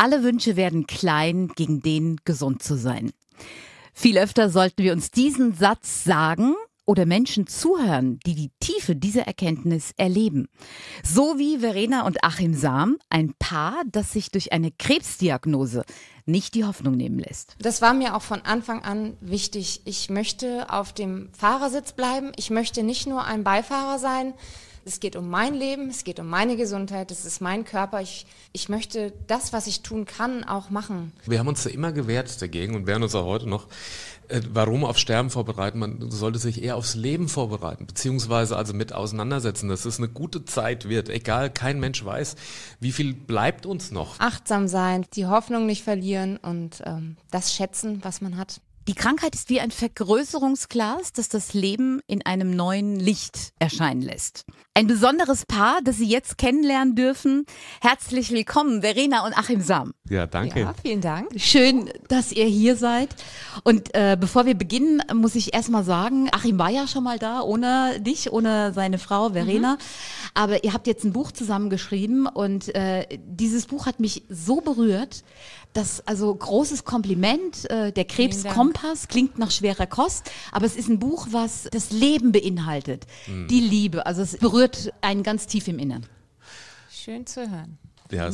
Alle Wünsche werden klein, gegen den gesund zu sein. Viel öfter sollten wir uns diesen Satz sagen oder Menschen zuhören, die die Tiefe dieser Erkenntnis erleben. So wie Verena und Achim Sam, ein Paar, das sich durch eine Krebsdiagnose nicht die Hoffnung nehmen lässt. Das war mir auch von Anfang an wichtig. Ich möchte auf dem Fahrersitz bleiben. Ich möchte nicht nur ein Beifahrer sein. Es geht um mein Leben, es geht um meine Gesundheit, es ist mein Körper. Ich möchte das, was ich tun kann, auch machen. Wir haben uns da immer gewehrt dagegen und werden uns auch heute noch. Warum auf Sterben vorbereiten? Man sollte sich eher aufs Leben vorbereiten, beziehungsweise also mit auseinandersetzen, dass es eine gute Zeit wird. Egal, kein Mensch weiß, wie viel bleibt uns noch. Achtsam sein, die Hoffnung nicht verlieren und das schätzen, was man hat. Die Krankheit ist wie ein Vergrößerungsglas, das das Leben in einem neuen Licht erscheinen lässt. Ein besonderes Paar, das Sie jetzt kennenlernen dürfen. Herzlich willkommen, Verena und Achim Sam. Ja, danke. Ja, vielen Dank. Schön, dass ihr hier seid. Und bevor wir beginnen, muss ich erstmal sagen, Achim war ja schon mal da, ohne dich, ohne seine Frau Verena. Aber ihr habt jetzt ein Buch zusammengeschrieben und dieses Buch hat mich so berührt, dass, also großes Kompliment, der Krebskompass klingt nach schwerer Kost, aber es ist ein Buch, was das Leben beinhaltet, die Liebe, also es berührt einen ganz tief im Innern. Schön zu hören. Ja,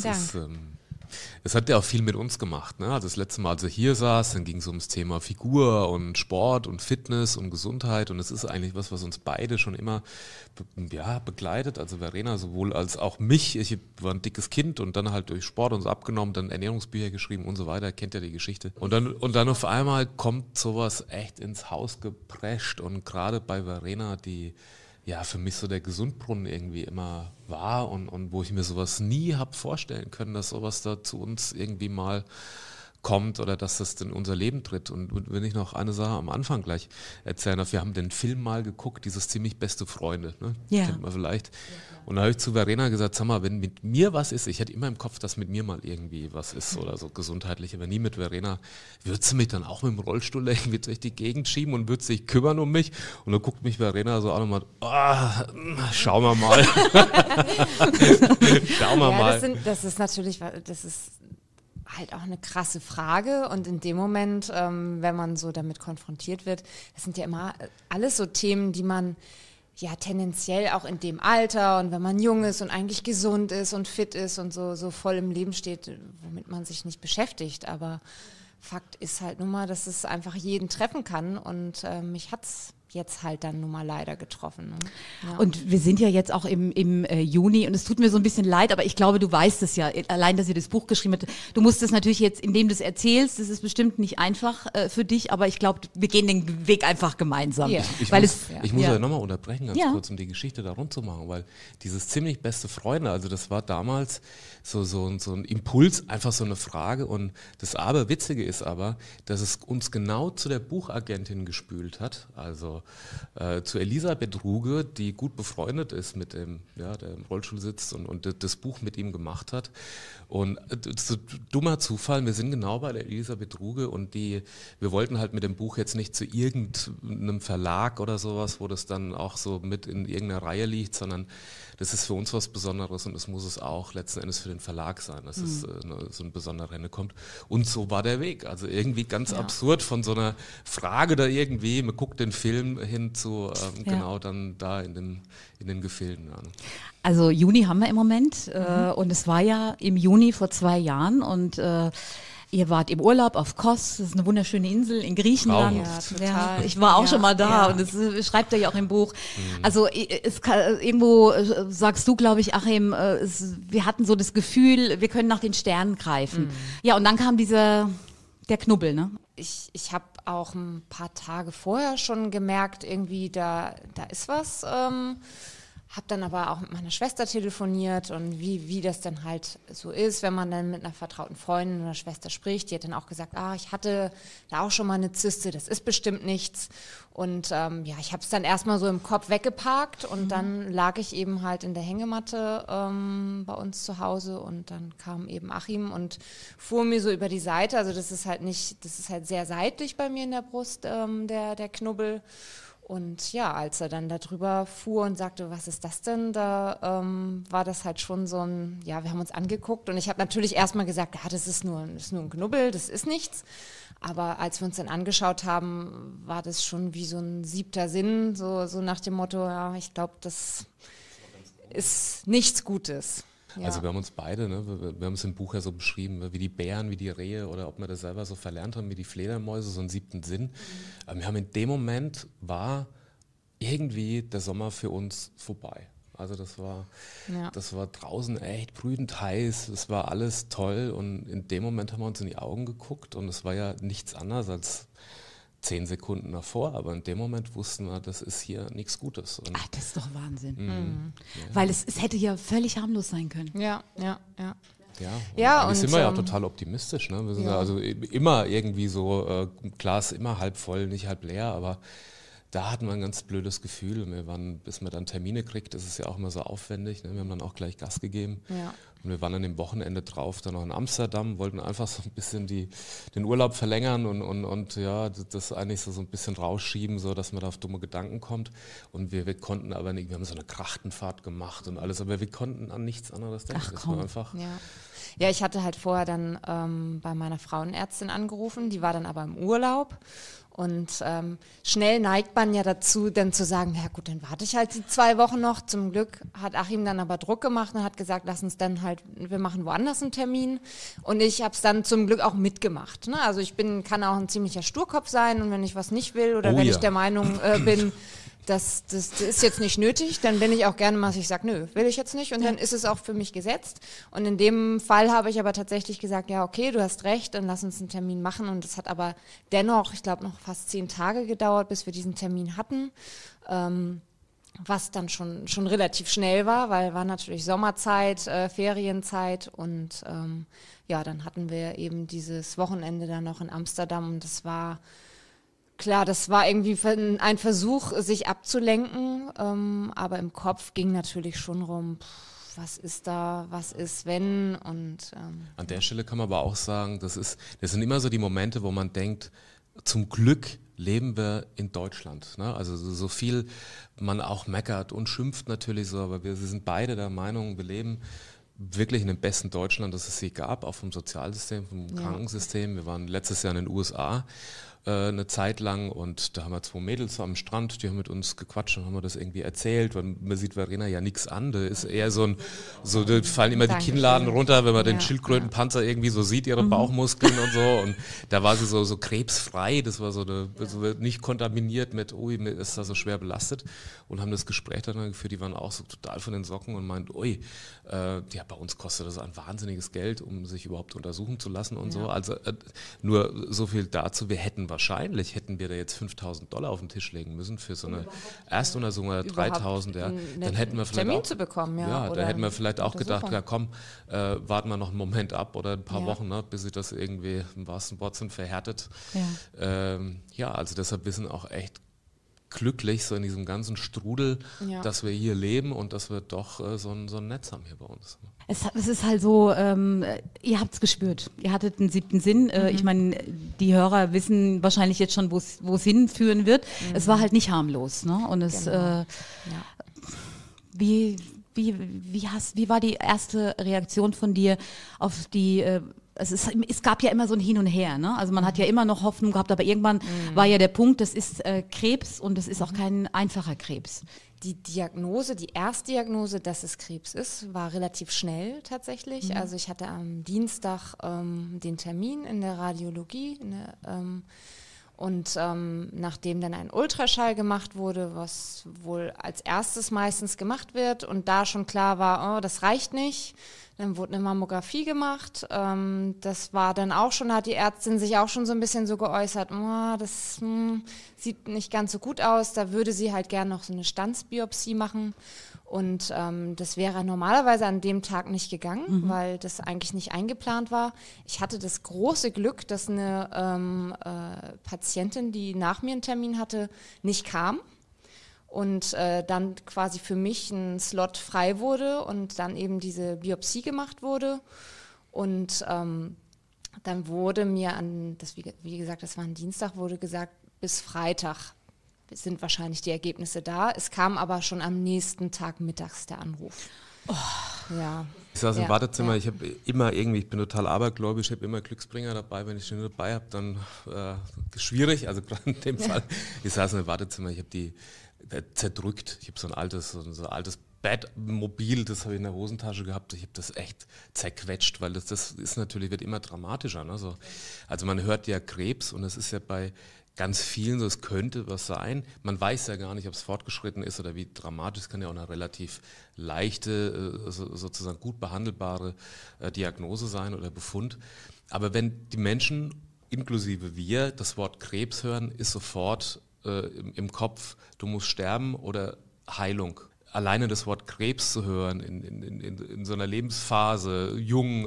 es hat ja auch viel mit uns gemacht. Ne? Also das letzte Mal, als er hier saß, dann ging es ums Thema Figur und Sport und Fitness und Gesundheit und es ist eigentlich was uns beide schon immer begleitet, also Verena sowohl als auch mich. Ich war ein dickes Kind und dann halt durch Sport uns abgenommen, dann Ernährungsbücher geschrieben und so weiter, kennt ja die Geschichte. Und dann auf einmal kommt sowas echt ins Haus geprescht und gerade bei Verena, die ja für mich so der Gesundbrunnen irgendwie immer war und wo ich mir sowas nie habe vorstellen können, dass sowas da zu uns irgendwie mal kommt oder dass das in unser Leben tritt. Und wenn ich noch eine Sache am Anfang gleich erzählen darf, wir haben den Film mal geguckt, dieses ziemlich beste Freunde, ne? Ja. Kennt man vielleicht. Und da habe ich zu Verena gesagt, sag mal, wenn mit mir was ist, ich hätte immer im Kopf, dass mit mir mal irgendwie was ist oder so gesundheitlich, aber nie mit Verena, würdest du mich dann auch mit dem Rollstuhl irgendwie durch die Gegend schieben und würdest dich kümmern um mich? Und dann guckt mich Verena so an und meint, schauen wir mal. Schauen wir mal. Das ist natürlich, das ist halt auch eine krasse Frage und in dem Moment, wenn man so damit konfrontiert wird, das sind ja immer alles so Themen, die man ja tendenziell auch in dem Alter und wenn man jung ist und eigentlich gesund ist und fit ist und so voll im Leben steht, womit man sich nicht beschäftigt, aber Fakt ist halt nun mal, dass es einfach jeden treffen kann und mich hat's jetzt halt dann nun mal leider getroffen. Ne? Ja. Und wir sind ja jetzt auch im Juni und es tut mir so ein bisschen leid, aber ich glaube, du weißt es ja, allein, dass ihr das Buch geschrieben habt. Du musst es natürlich jetzt, indem du es erzählst, das ist bestimmt nicht einfach für dich, aber ich glaube, wir gehen den Weg einfach gemeinsam. Yeah. Ich muss ja nochmal unterbrechen, ganz kurz, um die Geschichte da rund zu machen, weil dieses ziemlich beste Freunde, also das war damals so ein Impuls, einfach so eine Frage und das Aberwitzige ist aber, dass es uns genau zu der Buchagentin gespült hat, also zu Elisabeth Ruge, die gut befreundet ist mit dem, der im Rollstuhl sitzt und das Buch mit ihm gemacht hat. Und so dummer Zufall, wir sind genau bei der Elisabeth Ruge und wir wollten halt mit dem Buch jetzt nicht zu irgendeinem Verlag oder sowas, wo das dann auch so mit in irgendeiner Reihe liegt, sondern das ist für uns was Besonderes und das muss es auch letzten Endes für den Verlag sein, dass es so ein besonderer Renne kommt. Und so war der Weg. Also irgendwie ganz absurd von so einer Frage da irgendwie, man guckt den Film hin zu genau dann da in den Gefilden an. Also Juni haben wir im Moment und es war ja im Juni vor 2 Jahren und ihr wart im Urlaub auf Kos, das ist eine wunderschöne Insel in Griechenland. Ja, total. Ich war auch schon mal da und das schreibt er ja auch im Buch. Also irgendwo sagst du, glaube ich, Achim, wir hatten so das Gefühl, wir können nach den Sternen greifen. Ja, und dann kam der Knubbel, ne? Ich habe auch ein paar Tage vorher schon gemerkt, irgendwie da ist was. Habe dann aber auch mit meiner Schwester telefoniert und wie das dann halt so ist, wenn man dann mit einer vertrauten Freundin oder Schwester spricht. Die hat dann auch gesagt, ich hatte da auch schon mal eine Zyste, das ist bestimmt nichts. Und ich habe es dann erstmal so im Kopf weggeparkt und dann lag ich eben halt in der Hängematte bei uns zu Hause und dann kam eben Achim und fuhr mir so über die Seite. Also das ist halt sehr seitlich bei mir in der Brust, der Knubbel. Und ja, als er dann darüber fuhr und sagte, was ist das denn, da war das halt schon so ein, ja, wir haben uns angeguckt und ich habe natürlich erstmal gesagt, ja, das ist nur ein Knubbel, das ist nichts. Aber als wir uns dann angeschaut haben, war das schon wie so ein 7. Sinn, so nach dem Motto, ja, ich glaube, das ist nichts Gutes. Ja. Also wir haben uns beide, ne, wir haben es im Buch ja so beschrieben, wie die Bären, wie die Rehe oder ob wir das selber so verlernt haben, wie die Fledermäuse, so einen 7. Sinn. Wir haben in dem Moment war irgendwie der Sommer für uns vorbei. Also das war draußen echt brütend heiß, es war alles toll und in dem Moment haben wir uns in die Augen geguckt und es war ja nichts anderes als 10 Sekunden davor, aber in dem Moment wussten wir, das ist hier nichts Gutes. Und das ist doch Wahnsinn. Weil es hätte ja völlig harmlos sein können. Ja. Ja, und sind wir ja auch total optimistisch. Ne? Wir sind ja also immer irgendwie so, Glas immer halb voll, nicht halb leer, aber da hatten wir ein ganz blödes Gefühl. Bis man dann Termine kriegt, ist es ja auch immer so aufwendig. Ne? Wir haben dann auch gleich Gas gegeben. Ja. Und wir waren an dem Wochenende drauf, dann noch in Amsterdam, wollten einfach so ein bisschen den Urlaub verlängern und ja, das eigentlich so ein bisschen rausschieben, so dass man da auf dumme Gedanken kommt. Und wir konnten aber nicht, wir haben so eine Krachtenfahrt gemacht und alles, aber wir konnten an nichts anderes denken. Ach, das komm. war einfach. Ja, ich hatte halt vorher dann bei meiner Frauenärztin angerufen, die war dann aber im Urlaub. Und schnell neigt man ja dazu, dann zu sagen, ja gut, dann warte ich halt die 2 Wochen noch. Zum Glück hat Achim dann aber Druck gemacht und hat gesagt, lass uns dann halt, wir machen woanders einen Termin. Und ich habe es dann zum Glück auch mitgemacht. Ne? Also kann auch ein ziemlicher Sturkopf sein und wenn ich was nicht will oder wenn ich der Meinung bin, das ist jetzt nicht nötig, dann bin ich auch gerne mal, ich sage, nö, will ich jetzt nicht und dann ist es auch für mich gesetzt. Und in dem Fall habe ich aber tatsächlich gesagt, ja okay, du hast recht, dann lass uns einen Termin machen und es hat aber dennoch, ich glaube, noch fast 10 Tage gedauert, bis wir diesen Termin hatten, was dann schon relativ schnell war natürlich Sommerzeit, Ferienzeit und dann hatten wir eben dieses Wochenende dann noch in Amsterdam und das war klar, das war irgendwie ein Versuch, sich abzulenken, aber im Kopf ging natürlich schon rum, was ist da, was ist wenn und an der Stelle kann man aber auch sagen, das sind immer so die Momente, wo man denkt, zum Glück leben wir in Deutschland. Ne? Also so viel man auch meckert und schimpft natürlich so, aber wir sind beide der Meinung, wir leben wirklich in dem besten Deutschland, das es je gab, auch vom Sozialsystem, vom Krankensystem. Wir waren letztes Jahr in den USA eine Zeit lang und da haben wir 2 Mädels am Strand, die haben mit uns gequatscht und haben mir das irgendwie erzählt, weil man sieht Verena ja nichts an, da ist eher da fallen immer die Kinnladen runter, wenn man den Schildkrötenpanzer irgendwie so sieht, ihre Bauchmuskeln und so und da war sie so krebsfrei, das war so nicht kontaminiert mit, mir ist da so schwer belastet und haben das Gespräch dann geführt, die waren auch so total von den Socken und meint, bei uns kostet das ein wahnsinniges Geld, um sich überhaupt untersuchen zu lassen und so, also nur so viel dazu, wahrscheinlich hätten wir da jetzt $5.000 auf den Tisch legen müssen für so eine Erstuntersuchung oder 3.000, dann hätten wir vielleicht Termin zu bekommen, da hätten wir vielleicht auch gedacht, ja komm, warten wir noch einen Moment ab oder ein paar Wochen, ne, bis sich das irgendwie im wahrsten Wortsinn verhärtet. Also deshalb wir sind auch echt glücklich, so in diesem ganzen Strudel, dass wir hier leben und dass wir doch so ein Netz haben hier bei uns. Es ist halt so, ihr habt es gespürt. Ihr hattet einen 7. Sinn. Ich meine, die Hörer wissen wahrscheinlich jetzt schon, wo es hinführen wird. Es war halt nicht harmlos. Ne? Und es, wie war die erste Reaktion von dir auf die es gab ja immer so ein Hin und Her, ne? Also man hat ja immer noch Hoffnung gehabt, aber irgendwann war ja der Punkt, das ist Krebs und es ist auch kein einfacher Krebs. Die Erstdiagnose, dass es Krebs ist, war relativ schnell tatsächlich. Also ich hatte am Dienstag den Termin in der Radiologie und nachdem dann ein Ultraschall gemacht wurde, was wohl als erstes meistens gemacht wird und da schon klar war, das reicht nicht, dann wurde eine Mammographie gemacht. Das war dann auch schon, hat die Ärztin sich auch schon so ein bisschen so geäußert, das sieht nicht ganz so gut aus, da würde sie halt gerne noch so eine Stanzbiopsie machen. Und das wäre normalerweise an dem Tag nicht gegangen, weil das eigentlich nicht eingeplant war. Ich hatte das große Glück, dass eine Patientin, die nach mir einen Termin hatte, nicht kam. Und dann quasi für mich ein Slot frei wurde und dann eben diese Biopsie gemacht wurde. Und dann wurde mir wie gesagt, das war ein Dienstag, wurde gesagt, bis Freitag sind wahrscheinlich die Ergebnisse da. Es kam aber schon am nächsten Tag mittags der Anruf. Oh. Ja. Ich saß im Wartezimmer, ich habe immer irgendwie, ich bin total abergläubisch, ich habe immer Glücksbringer dabei, wenn ich den dabei habe, dann schwierig, also gerade in dem Fall. Ich saß im Wartezimmer, ich habe die zerdrückt, ich habe so ein altes Bettmobil, das habe ich in der Hosentasche gehabt, ich habe das echt zerquetscht, weil das ist natürlich, wird immer dramatischer. Ne? So, also man hört ja Krebs und das ist ja bei ganz vielen so, es könnte was sein. Man weiß ja gar nicht, ob es fortgeschritten ist oder wie dramatisch. Es kann ja auch eine relativ leichte, sozusagen gut behandelbare Diagnose sein oder Befund. Aber wenn die Menschen, inklusive wir, das Wort Krebs hören, ist sofort im Kopf, du musst sterben oder Heilung. Alleine das Wort Krebs zu hören, in so einer Lebensphase, jung,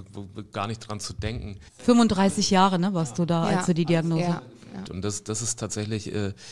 gar nicht dran zu denken. 35 Jahre, ne, warst du da, als du die Diagnose... Ja. Und das ist tatsächlich,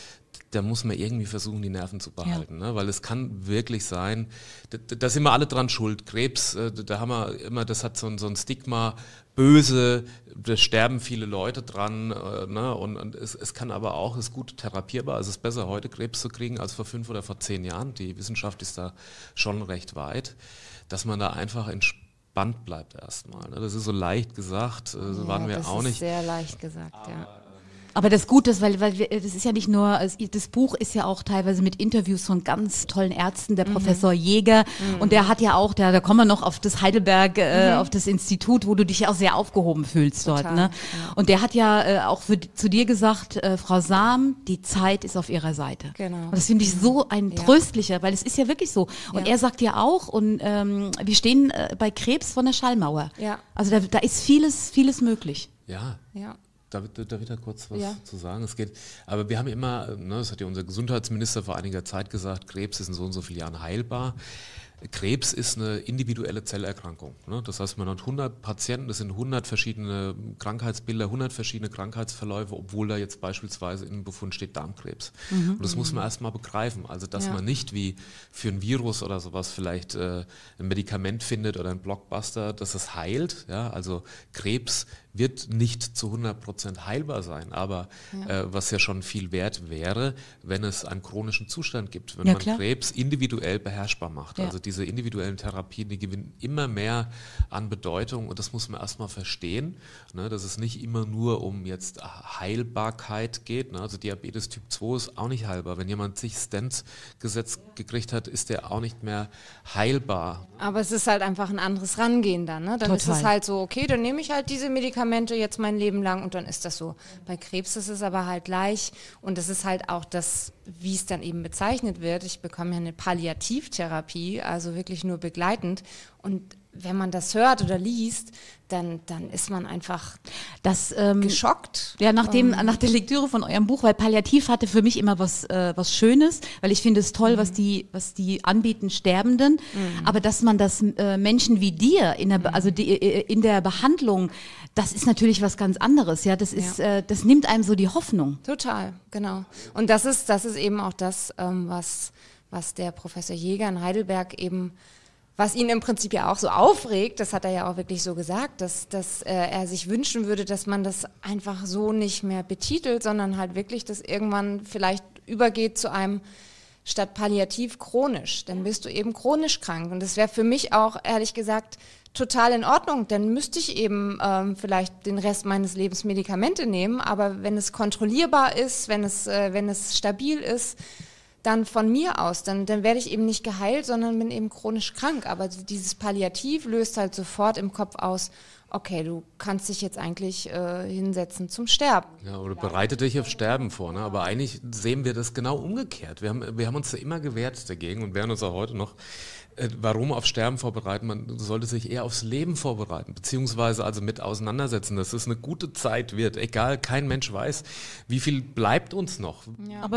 da muss man irgendwie versuchen, die Nerven zu behalten, ne? Weil es kann wirklich sein, da sind wir alle dran schuld. Krebs, da haben wir immer, das hat so ein Stigma, böse, da sterben viele Leute dran, ne? Und es kann aber auch, es ist gut therapierbar, also es ist besser heute Krebs zu kriegen als vor 5 oder vor 10 Jahren. Die Wissenschaft ist da schon recht weit, dass man da einfach entspannt bleibt erstmal. Ne? Das ist so leicht gesagt, so waren wir auch nicht. Das ist sehr leicht gesagt, ja. Aber das Gute ist, weil das ist ja nicht nur, das Buch ist ja auch teilweise mit Interviews von ganz tollen Ärzten, der Professor Jäger, und der hat ja auch, da kommen wir noch auf das Heidelberg, auf das Institut, wo du dich ja auch sehr aufgehoben fühlst dort. Ne? Ja. Und der hat ja auch zu dir gesagt, Frau Sam, die Zeit ist auf ihrer Seite. Genau. Und das finde ich so ein tröstlicher, weil es ist ja wirklich so. Und er sagt ja auch, und wir stehen bei Krebs vor der Schallmauer. Ja. Also da ist vieles möglich. Ja. Darf ich da kurz was zu sagen? Aber wir haben immer, das hat ja unser Gesundheitsminister vor einiger Zeit gesagt, Krebs ist in so und so vielen Jahren heilbar. Krebs ist eine individuelle Zellerkrankung. Ne? Das heißt, man hat 100 Patienten, das sind 100 verschiedene Krankheitsbilder, 100 verschiedene Krankheitsverläufe, obwohl da jetzt beispielsweise in einem Befund steht Darmkrebs. Und das muss man erstmal begreifen. Also, dass man nicht wie für ein Virus oder sowas vielleicht ein Medikament findet oder ein Blockbuster, dass es heilt. Ja? Also Krebs wird nicht zu 100% heilbar sein, aber was ja schon viel wert wäre, wenn es einen chronischen Zustand gibt, wenn man Krebs individuell beherrschbar macht. Also diese individuellen Therapien, die gewinnen immer mehr an Bedeutung und das muss man erstmal verstehen, ne, dass es nicht immer nur um jetzt Heilbarkeit geht. Ne? Also Diabetes Typ 2 ist auch nicht heilbar. Wenn jemand sich Stents gesetzt gekriegt hat, ist der auch nicht mehr heilbar. Aber es ist halt einfach ein anderes Rangehen dann. Ne? Dann ist es halt so, okay, dann nehme ich halt diese Medikamente jetzt mein Leben lang und dann ist das so. Bei Krebs ist es aber halt gleich und es ist halt auch das, wie es dann eben bezeichnet wird. Ich bekomme ja eine Palliativtherapie, also wirklich nur begleitend und wenn man das hört oder liest, dann ist man einfach geschockt. Ja, nach der Lektüre von eurem Buch, weil Palliativ hatte für mich immer was Schönes, weil ich finde es toll, was die anbieten Sterbenden, aber dass man das Menschen wie dir in der Behandlung, das ist natürlich was ganz anderes. Ja, das nimmt einem so die Hoffnung. Total, genau. Und das ist eben auch das, was der Professor Jäger in Heidelberg eben, was ihn im Prinzip ja auch so aufregt, das hat er ja auch wirklich so gesagt, dass er sich wünschen würde, dass man das einfach so nicht mehr betitelt, sondern halt wirklich, dass irgendwann vielleicht übergeht zu einem statt palliativ chronisch. Dann bist du eben chronisch krank. Und das wäre für mich auch, ehrlich gesagt, total in Ordnung. Dann müsste ich eben vielleicht den Rest meines Lebens Medikamente nehmen. Aber wenn es kontrollierbar ist, wenn es stabil ist, dann von mir aus, dann werde ich eben nicht geheilt, sondern bin eben chronisch krank. Aber dieses Palliativ löst halt sofort im Kopf aus, okay, du kannst dich jetzt eigentlich hinsetzen zum Sterben. Ja, oder bereite dich auf Sterben vor. Ne? Aber eigentlich sehen wir das genau umgekehrt. Wir haben uns da immer gewehrt dagegen und wehren uns auch heute noch. Warum auf Sterben vorbereiten? Man sollte sich eher aufs Leben vorbereiten, beziehungsweise also mit auseinandersetzen, dass es eine gute Zeit wird. Egal, kein Mensch weiß, wie viel bleibt uns noch. Ja. Aber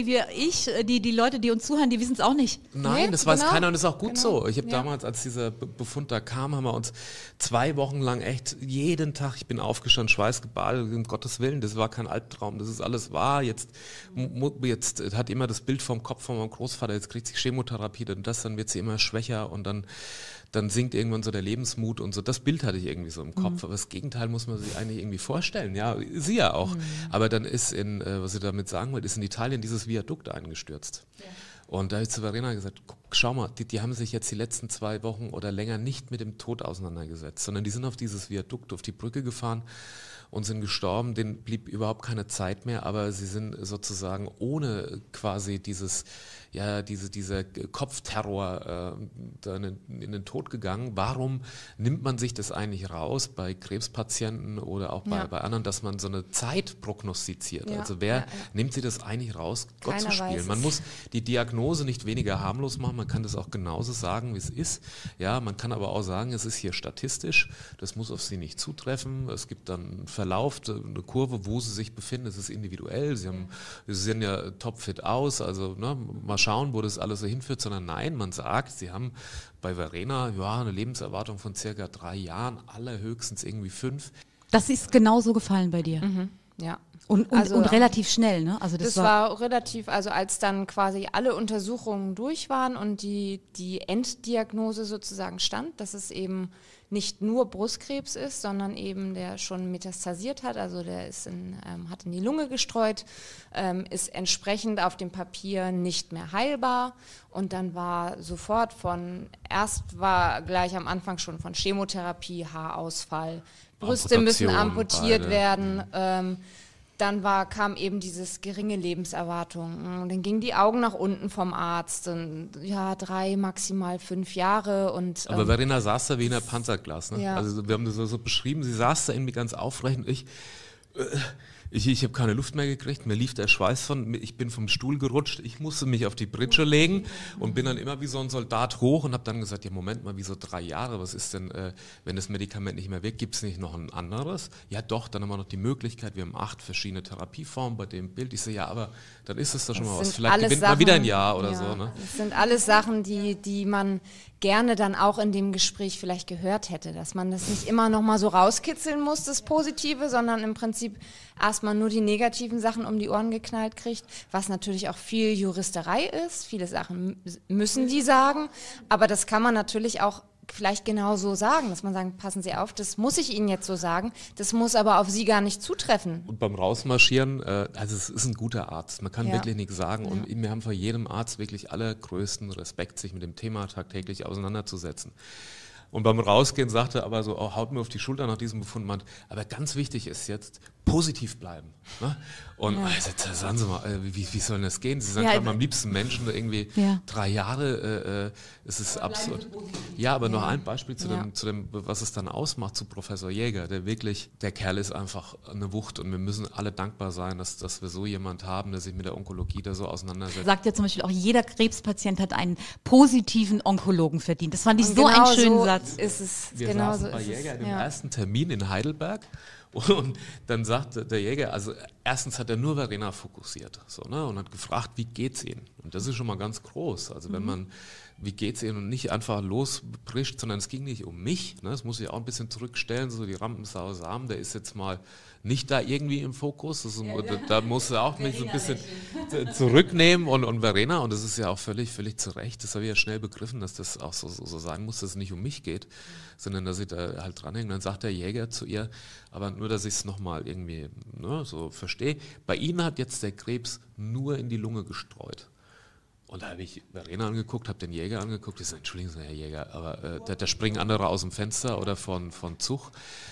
die Leute, die uns zuhören, die wissen es auch nicht. Nein, das weiß keiner und das ist auch gut so. Ich habe damals, als dieser Befund da kam, haben wir uns 2 Wochen lang echt jeden Tag, ich bin aufgestanden, schweißgebadet, um Gottes Willen, das war kein Albtraum, das ist alles wahr. Jetzt hat immer das Bild vom Kopf von meinem Großvater, jetzt kriegt sie Chemotherapie, dann wird sie immer schwächer und dann dann sinkt irgendwann so der Lebensmut und so. Das Bild hatte ich irgendwie so im Kopf. Aber das Gegenteil muss man sich eigentlich irgendwie vorstellen. Ja, sie ja auch. Aber dann ist was ich damit sagen wollte, ist in Italien dieses Viadukt eingestürzt. Ja. Und da habe ich zu Verena gesagt, guck, schau mal, die haben sich jetzt die letzten 2 Wochen oder länger nicht mit dem Tod auseinandergesetzt, sondern die sind auf dieses Viadukt, auf die Brücke gefahren und sind gestorben. Denen blieb überhaupt keine Zeit mehr, aber sie sind sozusagen ohne quasi dieser Kopfterror in den Tod gegangen. Warum nimmt man sich das eigentlich raus bei Krebspatienten oder auch bei anderen, dass man so eine Zeit prognostiziert? Ja. Also wer nimmt sich das eigentlich raus, Gott zu spielen? Man muss die Diagnose nicht weniger harmlos machen, man kann das auch genauso sagen, wie es ist. Ja, man kann aber auch sagen, es ist hier statistisch, das muss auf sie nicht zutreffen. Es gibt dann einen Verlauf, eine Kurve, wo sie sich befinden, es ist individuell. Sie sehen ja topfit aus, also mal schauen, wo das alles so hinführt, sondern nein, man sagt, sie haben bei Verena eine Lebenserwartung von circa 3 Jahren, allerhöchstens irgendwie 5. Das ist genauso gefallen bei dir? Ja. Und relativ schnell, ne? Also das war relativ, also als dann quasi alle Untersuchungen durch waren und die Enddiagnose sozusagen stand, dass es eben nicht nur Brustkrebs ist, sondern eben der schon metastasiert hat, also der ist hat in die Lunge gestreut, ist entsprechend auf dem Papier nicht mehr heilbar und dann war sofort erst war gleich am Anfang schon von Chemotherapie, Haarausfall, Brüste müssen amputiert werden, dann kam eben dieses geringe Lebenserwartung. Und dann gingen die Augen nach unten vom Arzt. Und 3, maximal 5 Jahre. Aber Verena saß da wie in der Panzerglas. Ne? Ja. Also wir haben das so beschrieben, sie saß da irgendwie ganz aufrecht und ich habe keine Luft mehr gekriegt, mir lief der Schweiß ich bin vom Stuhl gerutscht, ich musste mich auf die Pritsche legen und bin dann immer wie so ein Soldat hoch und habe dann gesagt, ja Moment mal, wieso 3 Jahre, was ist denn, wenn das Medikament nicht mehr wirkt, gibt es nicht noch ein anderes? Ja doch, dann haben wir noch die Möglichkeit, wir haben 8 verschiedene Therapieformen bei dem Bild. Ich so, ja, aber dann ist es doch schon mal was, vielleicht gewinnt man wieder ein Jahr oder so. Ne? Das sind alles Sachen, die man gerne dann auch in dem Gespräch vielleicht gehört hätte, dass man das nicht immer noch mal so rauskitzeln muss, das Positive, sondern im Prinzip erstmal nur die negativen Sachen um die Ohren geknallt kriegt, was natürlich auch viel Juristerei ist. Viele Sachen müssen die sagen, aber das kann man natürlich auch vielleicht genau so sagen, dass man sagt, passen Sie auf, das muss ich Ihnen jetzt so sagen, das muss aber auf Sie gar nicht zutreffen. Und beim Rausmarschieren, also es ist ein guter Arzt, man kann wirklich nichts sagen und wir haben vor jedem Arzt wirklich allergrößten Respekt, sich mit dem Thema tagtäglich auseinanderzusetzen. Und beim Rausgehen sagte er aber so, haut mir auf die Schulter nach diesem Befund, meint, aber ganz wichtig ist jetzt, positiv bleiben. Ne? Und sagen Sie mal, wie soll das gehen? Sie sagen am liebsten Menschen irgendwie 3 Jahre, es ist absurd. Ja, aber noch ein Beispiel zu dem, was es dann ausmacht, zu Professor Jäger, der Kerl ist einfach eine Wucht und wir müssen alle dankbar sein, dass wir so jemand haben, der sich mit der Onkologie da so auseinandersetzt. Sagt ja zum Beispiel auch, jeder Krebspatient hat einen positiven Onkologen verdient. Das fand ich so einen schönen Satz. Wir saßen bei Jäger im ersten Termin in Heidelberg und dann sagte der Jäger, also erstens hat er nur Verena fokussiert und hat gefragt, wie geht's Ihnen? Und das ist schon mal ganz groß. Also wenn man, wie geht's Ihnen und nicht einfach losbrischt, sondern es ging nicht um mich, das muss ich auch ein bisschen zurückstellen, so die Rampensau Sam, der ist jetzt mal nicht da irgendwie im Fokus, da muss er auch mich so ein bisschen zurücknehmen und Verena, und das ist ja auch völlig zu Recht, das habe ich ja schnell begriffen, dass das auch so sein muss, dass es nicht um mich geht, sondern dass ich da halt dranhänge. Dann sagt der Jäger zu ihr, aber nur, dass ich es nochmal irgendwie so verstehe, bei Ihnen hat jetzt der Krebs nur in die Lunge gestreut. Und da habe ich Verena angeguckt, habe den Jäger angeguckt, ich sage, entschuldigen Sie, Herr Jäger, aber da springen andere aus dem Fenster oder von Zug.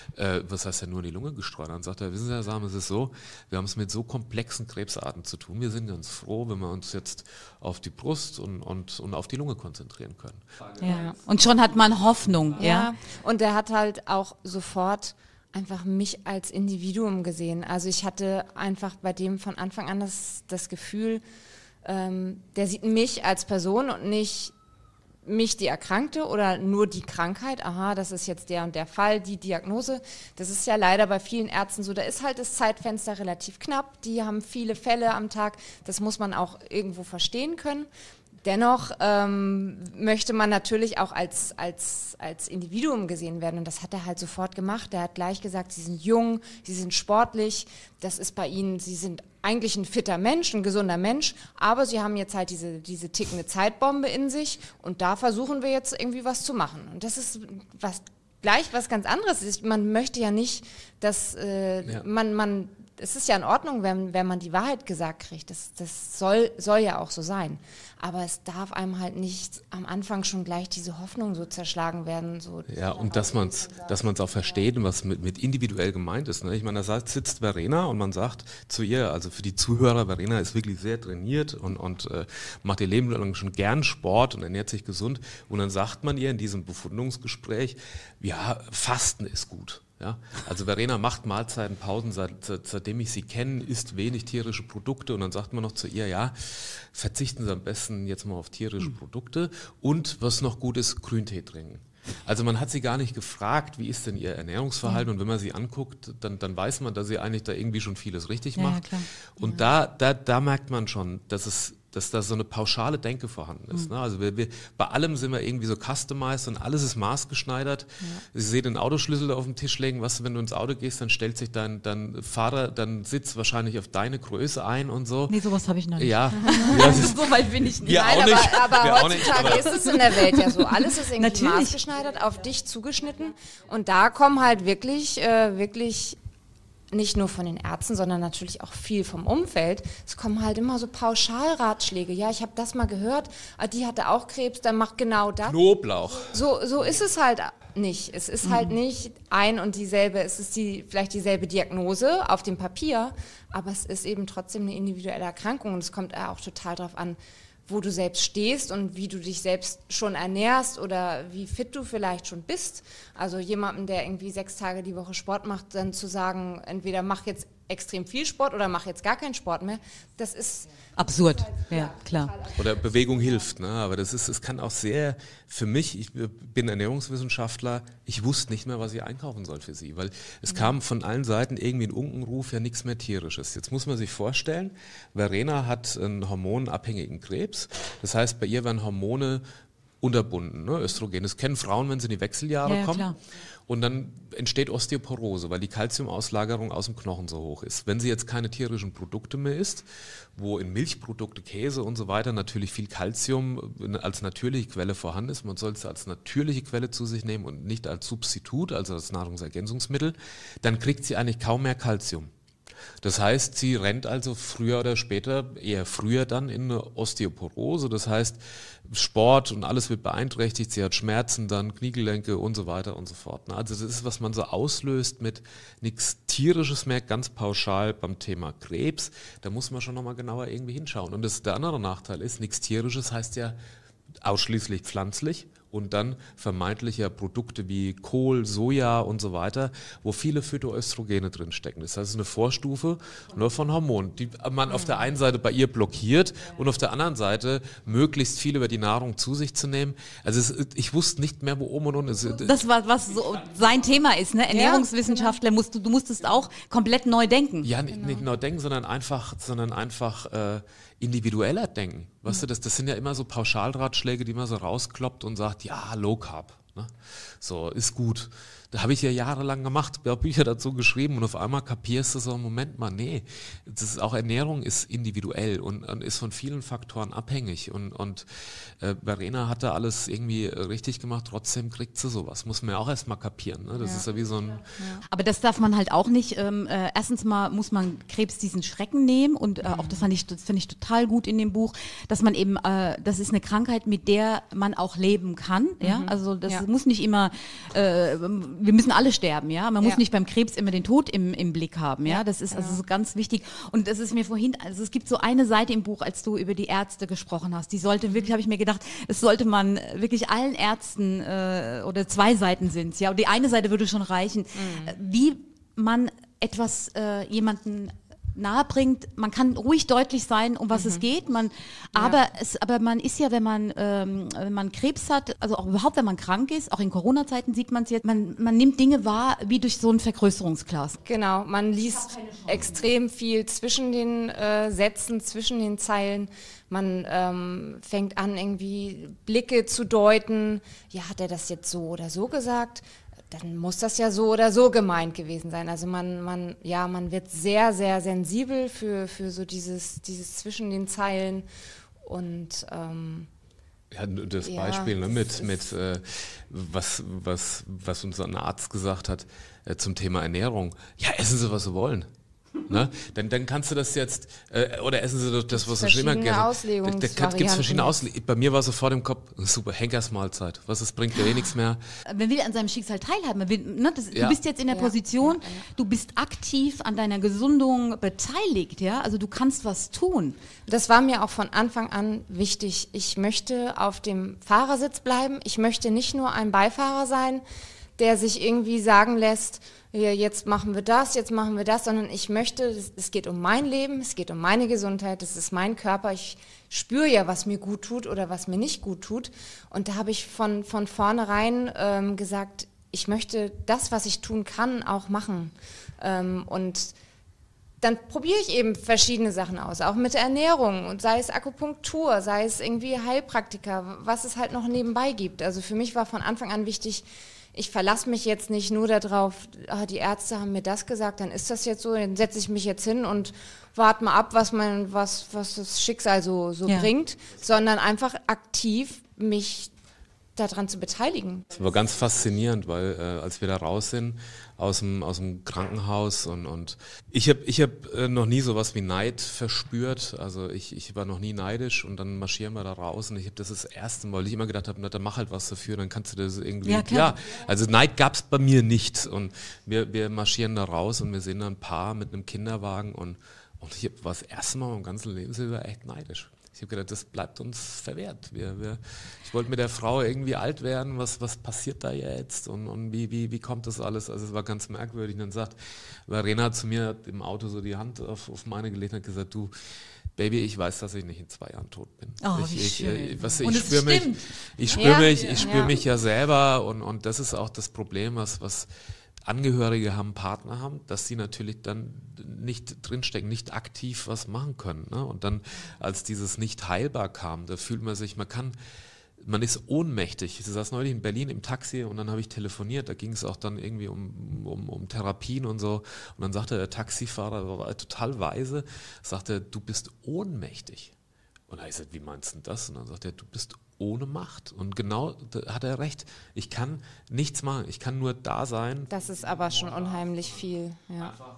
Was heißt ja nur in die Lunge gestreut? Dann sagt er, wissen Sie, Herr Sam, es ist so, wir haben es mit so komplexen Krebsarten zu tun. Wir sind ganz froh, wenn wir uns jetzt auf die Brust und auf die Lunge konzentrieren können. Ja, und schon hat man Hoffnung. Ja. Und er hat halt auch sofort einfach mich als Individuum gesehen. Also ich hatte einfach bei dem von Anfang an das Gefühl, der sieht mich als Person und nicht mich, die Erkrankte, oder nur die Krankheit. Aha, das ist jetzt der und der Fall, die Diagnose. Das ist ja leider bei vielen Ärzten so. Da ist halt das Zeitfenster relativ knapp. Die haben viele Fälle am Tag. Das muss man auch irgendwo verstehen können. Dennoch möchte man natürlich auch als Individuum gesehen werden und das hat er halt sofort gemacht. Er hat gleich gesagt, sie sind jung, sie sind sportlich, das ist bei ihnen, sie sind eigentlich ein fitter Mensch, ein gesunder Mensch, aber sie haben jetzt halt diese tickende Zeitbombe in sich und da versuchen wir jetzt irgendwie was zu machen. Und das ist was ganz anderes ist. Man möchte ja nicht, dass es ist ja in Ordnung, wenn man die Wahrheit gesagt kriegt. Das soll ja auch so sein. Aber es darf einem halt nicht am Anfang schon gleich diese Hoffnung so zerschlagen werden. So ja, und dass man es auch versteht und was mit individuell gemeint ist. Ne? Ich meine, da sitzt Verena und man sagt zu ihr, also für die Zuhörer, Verena ist wirklich sehr trainiert und macht ihr Leben lang schon gern Sport und ernährt sich gesund. Und dann sagt man ihr in diesem Befundungsgespräch, ja, Fasten ist gut. Ja, also Verena macht Mahlzeitenpausen, seitdem ich sie kenne, isst wenig tierische Produkte und dann sagt man noch zu ihr, ja, verzichten Sie am besten jetzt mal auf tierische Produkte und was noch gut ist, Grüntee trinken. Also man hat sie gar nicht gefragt, wie ist denn ihr Ernährungsverhalten und wenn man sie anguckt, dann weiß man, dass sie eigentlich da irgendwie schon vieles richtig macht. Ja, und da merkt man schon, dass da so eine pauschale Denke vorhanden ist. Ne? Also bei allem sind wir irgendwie so customized und alles ist maßgeschneidert. Ja. Sie sehen den Autoschlüssel auf dem Tisch legen, was, wenn du ins Auto gehst, dann stellt sich dein Sitz wahrscheinlich auf deine Größe ein und so. Nee, sowas habe ich noch nicht. Ja. So weit bin ich nicht. Ja, nein, aber heutzutage ist es in der Welt ja so. Alles ist irgendwie maßgeschneidert, auf dich zugeschnitten und da kommen halt wirklich nicht nur von den Ärzten, sondern natürlich auch viel vom Umfeld. Es kommen halt immer so Pauschalratschläge. Ja, ich habe das mal gehört, die hatte auch Krebs, dann mach genau das. Knoblauch. So ist es halt nicht. Es ist halt nicht ein und dieselbe, es ist vielleicht dieselbe Diagnose auf dem Papier, aber es ist eben trotzdem eine individuelle Erkrankung und es kommt auch total drauf an, wo du selbst stehst und wie du dich selbst schon ernährst oder wie fit du vielleicht schon bist. Also jemandem, der irgendwie 6 Tage die Woche Sport macht, dann zu sagen, entweder mach jetzt extrem viel Sport oder mach jetzt gar keinen Sport mehr, das ist absurd, ja, klar. Oder Bewegung hilft, ne? Aber es kann auch sehr, für mich, ich bin Ernährungswissenschaftler, ich wusste nicht mehr, was ich einkaufen soll für sie, weil es kam von allen Seiten irgendwie ein Unkenruf, ja nichts mehr Tierisches. Jetzt muss man sich vorstellen, Verena hat einen hormonabhängigen Krebs, das heißt, bei ihr werden Hormone unterbunden, ne? Östrogen. Das kennen Frauen, wenn sie in die Wechseljahre kommen. Klar. Und dann entsteht Osteoporose, weil die Kalziumauslagerung aus dem Knochen so hoch ist. Wenn sie jetzt keine tierischen Produkte mehr isst, wo in Milchprodukte, Käse und so weiter natürlich viel Kalzium als natürliche Quelle vorhanden ist, man soll es als natürliche Quelle zu sich nehmen und nicht als Substitut, also als Nahrungsergänzungsmittel, dann kriegt sie eigentlich kaum mehr Kalzium. Das heißt, sie rennt also früher oder später, eher früher dann in eine Osteoporose. Das heißt, Sport und alles wird beeinträchtigt. Sie hat Schmerzen, dann Kniegelenke und so weiter und so fort. Also das ist, was man so auslöst mit nichts Tierisches mehr, ganz pauschal beim Thema Krebs. Da muss man schon nochmal genauer irgendwie hinschauen. Und der andere Nachteil ist, nichts Tierisches heißt ja ausschließlich pflanzlich. Und dann vermeintliche Produkte wie Kohl, Soja und so weiter, wo viele Phytoöstrogene drinstecken. Das heißt, eine Vorstufe nur von Hormonen, die man auf der einen Seite bei ihr blockiert und auf der anderen Seite möglichst viel über die Nahrung zu sich zu nehmen. Also ich wusste nicht mehr, wo oben und unten ist. Das war, was so sein Thema ist, ne? Ernährungswissenschaftler, du musstest auch komplett neu denken. Ja, nicht neu denken, sondern einfach individueller denken. Weißt du, das sind ja immer so Pauschalratschläge, die man so rauskloppt und sagt, ja, Low Carb, ne? So, ist gut. Da habe ich ja jahrelang gemacht, habe Bücher dazu geschrieben und auf einmal kapierst du so, Moment mal, nee, auch Ernährung ist individuell und ist von vielen Faktoren abhängig und Verena hat da alles irgendwie richtig gemacht, trotzdem kriegt sie sowas, muss man ja auch erstmal kapieren, ne? Das ist ja wie so ein... Ja. Aber das darf man halt auch nicht, erstens mal muss man Krebs diesen Schrecken nehmen und auch das finde ich total gut in dem Buch, dass man eben, das ist eine Krankheit, mit der man auch leben kann, ja, also das muss nicht immer, wir müssen alle sterben, ja. Man muss nicht beim Krebs immer den Tod im Blick haben, ja. Das ist also so ganz wichtig. Und das ist mir vorhin, also es gibt so eine Seite im Buch, als du über die Ärzte gesprochen hast, die sollte wirklich, habe ich mir gedacht, es sollte man wirklich allen Ärzten oder 2 Seiten sind, ja. Und die eine Seite würde schon reichen, wie man etwas jemanden nahe bringt, man kann ruhig deutlich sein, um was es geht. Aber man ist ja, wenn man Krebs hat, also auch überhaupt, wenn man krank ist, auch in Corona-Zeiten sieht man es jetzt, man nimmt Dinge wahr wie durch so ein Vergrößerungsglas. Genau, man liest extrem viel zwischen den Sätzen, zwischen den Zeilen. Man fängt an, irgendwie Blicke zu deuten. Ja, hat er das jetzt so oder so gesagt? Dann muss das ja so oder so gemeint gewesen sein. Also man wird sehr, sehr sensibel für so dieses zwischen den Zeilen und ja, das Beispiel mit was uns ein Arzt gesagt hat zum Thema Ernährung. Ja, essen Sie, was Sie wollen. Ne? Dann kannst du das jetzt, oder essen Sie das, was Sie schon immer gerne. Da gibt es verschiedene Auslegungen. Bei mir war so vor dem Kopf, super, Henkersmahlzeit. Es bringt ja nichts mehr. Man will an seinem Schicksal teilhaben. Du bist jetzt in der Position, du bist aktiv an deiner Gesundung beteiligt. Ja? Also du kannst was tun. Das war mir auch von Anfang an wichtig. Ich möchte auf dem Fahrersitz bleiben. Ich möchte nicht nur ein Beifahrer sein, der sich irgendwie sagen lässt, ja, jetzt machen wir das, sondern ich möchte, es geht um mein Leben, es geht um meine Gesundheit, es ist mein Körper, ich spüre ja, was mir gut tut oder was mir nicht gut tut und da habe ich von vornherein gesagt, ich möchte das, was ich tun kann, auch machen und dann probiere ich eben verschiedene Sachen aus, auch mit der Ernährung und sei es Akupunktur, sei es irgendwie Heilpraktiker, was es halt noch nebenbei gibt. Also für mich war von Anfang an wichtig, ich verlasse mich jetzt nicht nur darauf, die Ärzte haben mir das gesagt, dann ist das jetzt so, dann setze ich mich jetzt hin und warte mal ab, was das Schicksal so bringt, sondern einfach aktiv mich daran zu beteiligen. Das war ganz faszinierend, weil als wir da raus sind aus dem Krankenhaus und ich hab noch nie sowas wie Neid verspürt, also ich war noch nie neidisch und dann marschieren wir da raus und ich habe das erste Mal, weil ich immer gedacht habe, dann mach halt was dafür, dann kannst du das irgendwie, also Neid gab es bei mir nicht und wir marschieren da raus und wir sehen da ein Paar mit einem Kinderwagen und ich war das erste Mal im ganzen Leben echt neidisch. Ich habe gedacht, das bleibt uns verwehrt. Ich wollte mit der Frau irgendwie alt werden, was passiert da jetzt und wie kommt das alles? Also es war ganz merkwürdig. Und dann sagt Verena zu mir im Auto so die Hand auf meine gelegt und hat gesagt, du Baby, ich weiß, dass ich nicht in 2 Jahren tot bin. Oh, ich spüre mich ja selber und das ist auch das Problem, was Angehörige haben, Partner haben, dass sie natürlich dann nicht drinstecken, nicht aktiv was machen können. Ne? Und dann, als dieses nicht heilbar kam, da fühlt man sich, man ist ohnmächtig. Ich saß neulich in Berlin im Taxi und dann habe ich telefoniert, da ging es auch dann irgendwie um Therapien und so. Und dann sagte der Taxifahrer, war total weise, sagte, du bist ohnmächtig. Und da habe ich gesagt, wie meinst du das? Und dann sagt er, du bist ohne Macht. Und genau, da hat er recht. Ich kann nichts machen, ich kann nur da sein. Das ist aber schon unheimlich viel. Ja. Einfach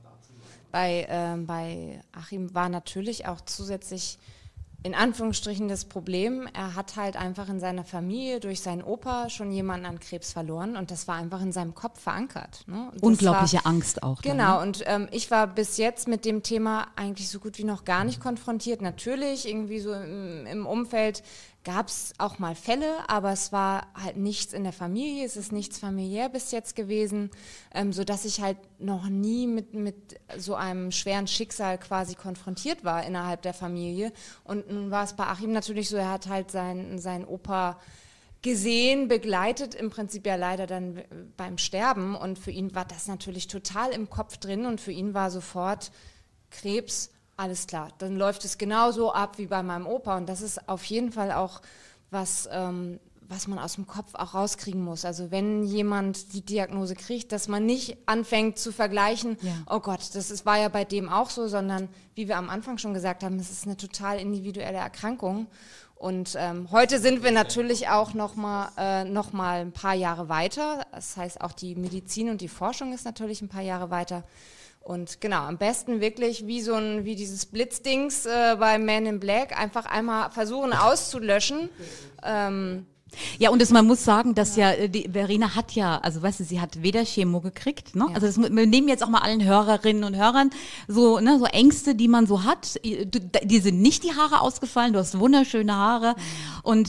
bei Achim war natürlich auch zusätzlich in Anführungsstrichen das Problem, er hat halt einfach in seiner Familie durch seinen Opa schon jemanden an Krebs verloren und das war einfach in seinem Kopf verankert. Ne? Unglaubliche Angst auch. Genau, und ich war bis jetzt mit dem Thema eigentlich so gut wie noch gar nicht konfrontiert. Natürlich, irgendwie so im Umfeld gab es auch mal Fälle, aber es war halt nichts in der Familie, es ist nichts familiär bis jetzt gewesen, sodass ich halt noch nie mit so einem schweren Schicksal quasi konfrontiert war innerhalb der Familie. Und nun war es bei Achim natürlich so, er hat halt seinen Opa gesehen, begleitet, im Prinzip ja leider dann beim Sterben und für ihn war das natürlich total im Kopf drin und für ihn war sofort Krebs. Alles klar, dann läuft es genauso ab wie bei meinem Opa und das ist auf jeden Fall auch was man aus dem Kopf auch rauskriegen muss. Also wenn jemand die Diagnose kriegt, dass man nicht anfängt zu vergleichen, oh Gott, war ja bei dem auch so, sondern wie wir am Anfang schon gesagt haben, es ist eine total individuelle Erkrankung und heute sind wir natürlich auch noch mal ein paar Jahre weiter. Das heißt, auch die Medizin und die Forschung ist natürlich ein paar Jahre weiter. Und genau, am besten wirklich wie dieses Blitzdings bei Man in Black, einfach einmal versuchen auszulöschen. Ja, und man muss sagen, dass die Verena hat also weißt du, sie hat weder Chemo gekriegt, ne? Ja. Also wir nehmen jetzt auch mal allen Hörerinnen und Hörern so, ne, so Ängste, die man so hat. Die sind nicht die Haare ausgefallen, du hast wunderschöne Haare und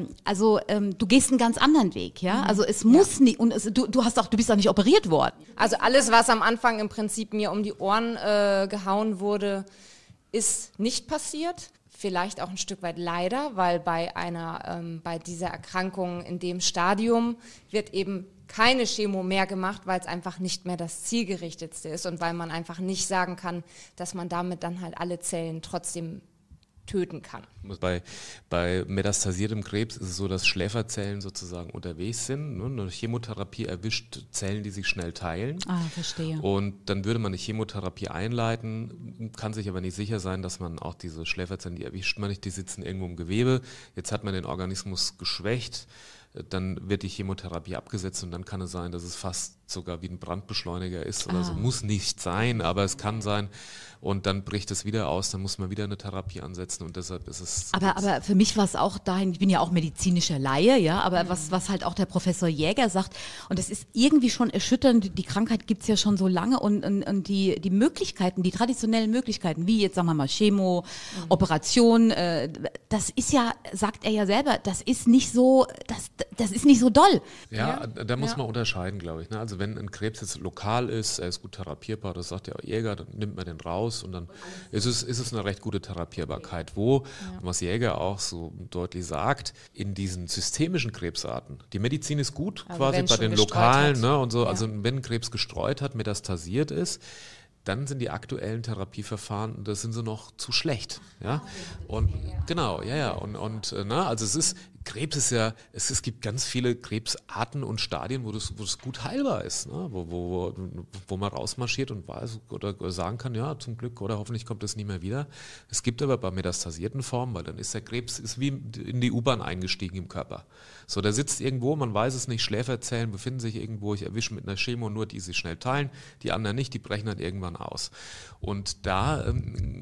du gehst einen ganz anderen Weg, ja? Also es muss nicht, und du bist auch nicht operiert worden. Also alles, was am Anfang im Prinzip mir um die Ohren gehauen wurde, ist nicht passiert. Vielleicht auch ein Stück weit leider, weil bei dieser Erkrankung in dem Stadium wird eben keine Chemo mehr gemacht, weil es einfach nicht mehr das Zielgerichtetste ist und weil man einfach nicht sagen kann, dass man damit dann halt alle Zellen trotzdem töten kann. Bei metastasiertem Krebs ist es so, dass Schläferzellen sozusagen unterwegs sind. Ne? Eine Chemotherapie erwischt Zellen, die sich schnell teilen. Ah, verstehe. Und dann würde man eine Chemotherapie einleiten, kann sich aber nicht sicher sein, dass man auch diese Schläferzellen, die erwischt man nicht, die sitzen irgendwo im Gewebe. Jetzt hat man den Organismus geschwächt. Dann wird die Chemotherapie abgesetzt und dann kann es sein, dass es fast sogar wie ein Brandbeschleuniger ist oder so. Muss nicht sein, aber es kann sein. Und dann bricht es wieder aus, dann muss man wieder eine Therapie ansetzen und deshalb ist es... Aber für mich war es auch dahin, ich bin ja auch medizinischer Laie, ja, aber was halt auch der Professor Jäger sagt, und das ist irgendwie schon erschütternd, die Krankheit gibt es ja schon so lange und die Möglichkeiten, die traditionellen Möglichkeiten, wie jetzt sagen wir mal Chemo, Operation, das ist ja, sagt er ja selber, das ist nicht so doll. Ja, da muss man unterscheiden, glaube ich. Ne? Also wenn ein Krebs jetzt lokal ist, er ist gut therapierbar, das sagt ja auch Jäger, dann nimmt man den raus und dann ist es eine recht gute Therapierbarkeit. Was Jäger auch so deutlich sagt, in diesen systemischen Krebsarten, die Medizin ist gut, also quasi bei den lokalen, ne, und so, also wenn ein Krebs gestreut hat, metastasiert ist, dann sind die aktuellen Therapieverfahren, das sind sie noch zu schlecht. Ja? Und genau, also Krebs ist ja, es gibt ganz viele Krebsarten und Stadien, wo das gut heilbar ist, ne? wo man rausmarschiert und weiß oder sagen kann, ja, zum Glück oder hoffentlich kommt das nie mehr wieder. Es gibt aber bei metastasierten Formen, weil dann ist der Krebs wie in die U-Bahn eingestiegen im Körper. So, der sitzt irgendwo, man weiß es nicht, Schläferzellen befinden sich irgendwo, ich erwische mit einer Chemo nur, die sich schnell teilen, die anderen nicht, die brechen dann irgendwann aus. Und da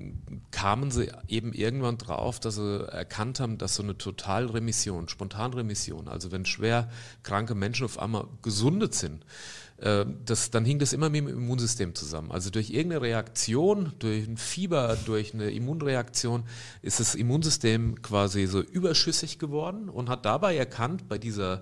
kamen sie eben irgendwann drauf, dass sie erkannt haben, dass so eine Totalremission, Spontanremission, also wenn schwer kranke Menschen auf einmal gesundet sind, dann hing das immer mit dem Immunsystem zusammen. Also durch irgendeine Reaktion, durch ein Fieber, durch eine Immunreaktion ist das Immunsystem quasi so überschüssig geworden und hat dabei erkannt, bei dieser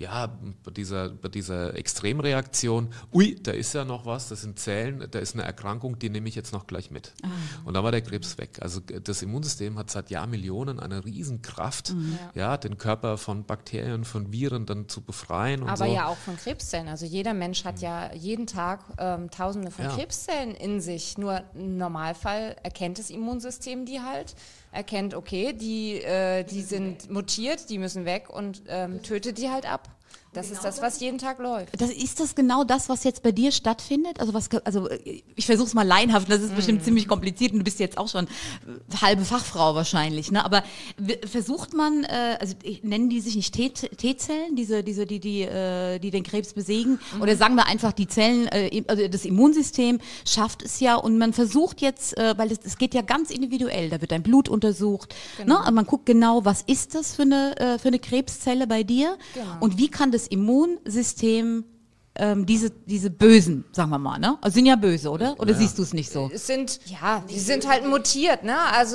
Extremreaktion, da ist ja noch was, das sind Zellen, da ist eine Erkrankung, die nehme ich jetzt noch gleich mit. Und da war der Krebs weg. Also das Immunsystem hat seit Jahrmillionen eine Riesenkraft, den Körper von Bakterien, von Viren dann zu befreien. Und aber so. Ja auch von Krebszellen. Also jeder Mensch hat ja jeden Tag Tausende von Krebszellen in sich. Nur im Normalfall erkennt das Immunsystem die halt, erkennt, okay, die sind mutiert, die müssen weg und tötet die halt ab. Das ist das, was jeden Tag läuft. Ist das genau das, was jetzt bei dir stattfindet? Also ich versuche es mal laienhaft, das ist bestimmt ziemlich kompliziert und du bist jetzt auch schon halbe Fachfrau wahrscheinlich, ne? Aber versucht man, nennen die sich nicht T-Zellen, die den Krebs besiegen? Oder sagen wir einfach, die Zellen, also das Immunsystem schafft es ja und man versucht jetzt, weil es geht ja ganz individuell, da wird dein Blut untersucht, ne? Und man guckt genau, was ist das für eine Krebszelle bei dir und wie kann das Immunsystem diese Bösen, sagen wir mal, ne? Also sind ja böse, oder? Oder siehst du es nicht so? Die sind halt mutiert, ne? Also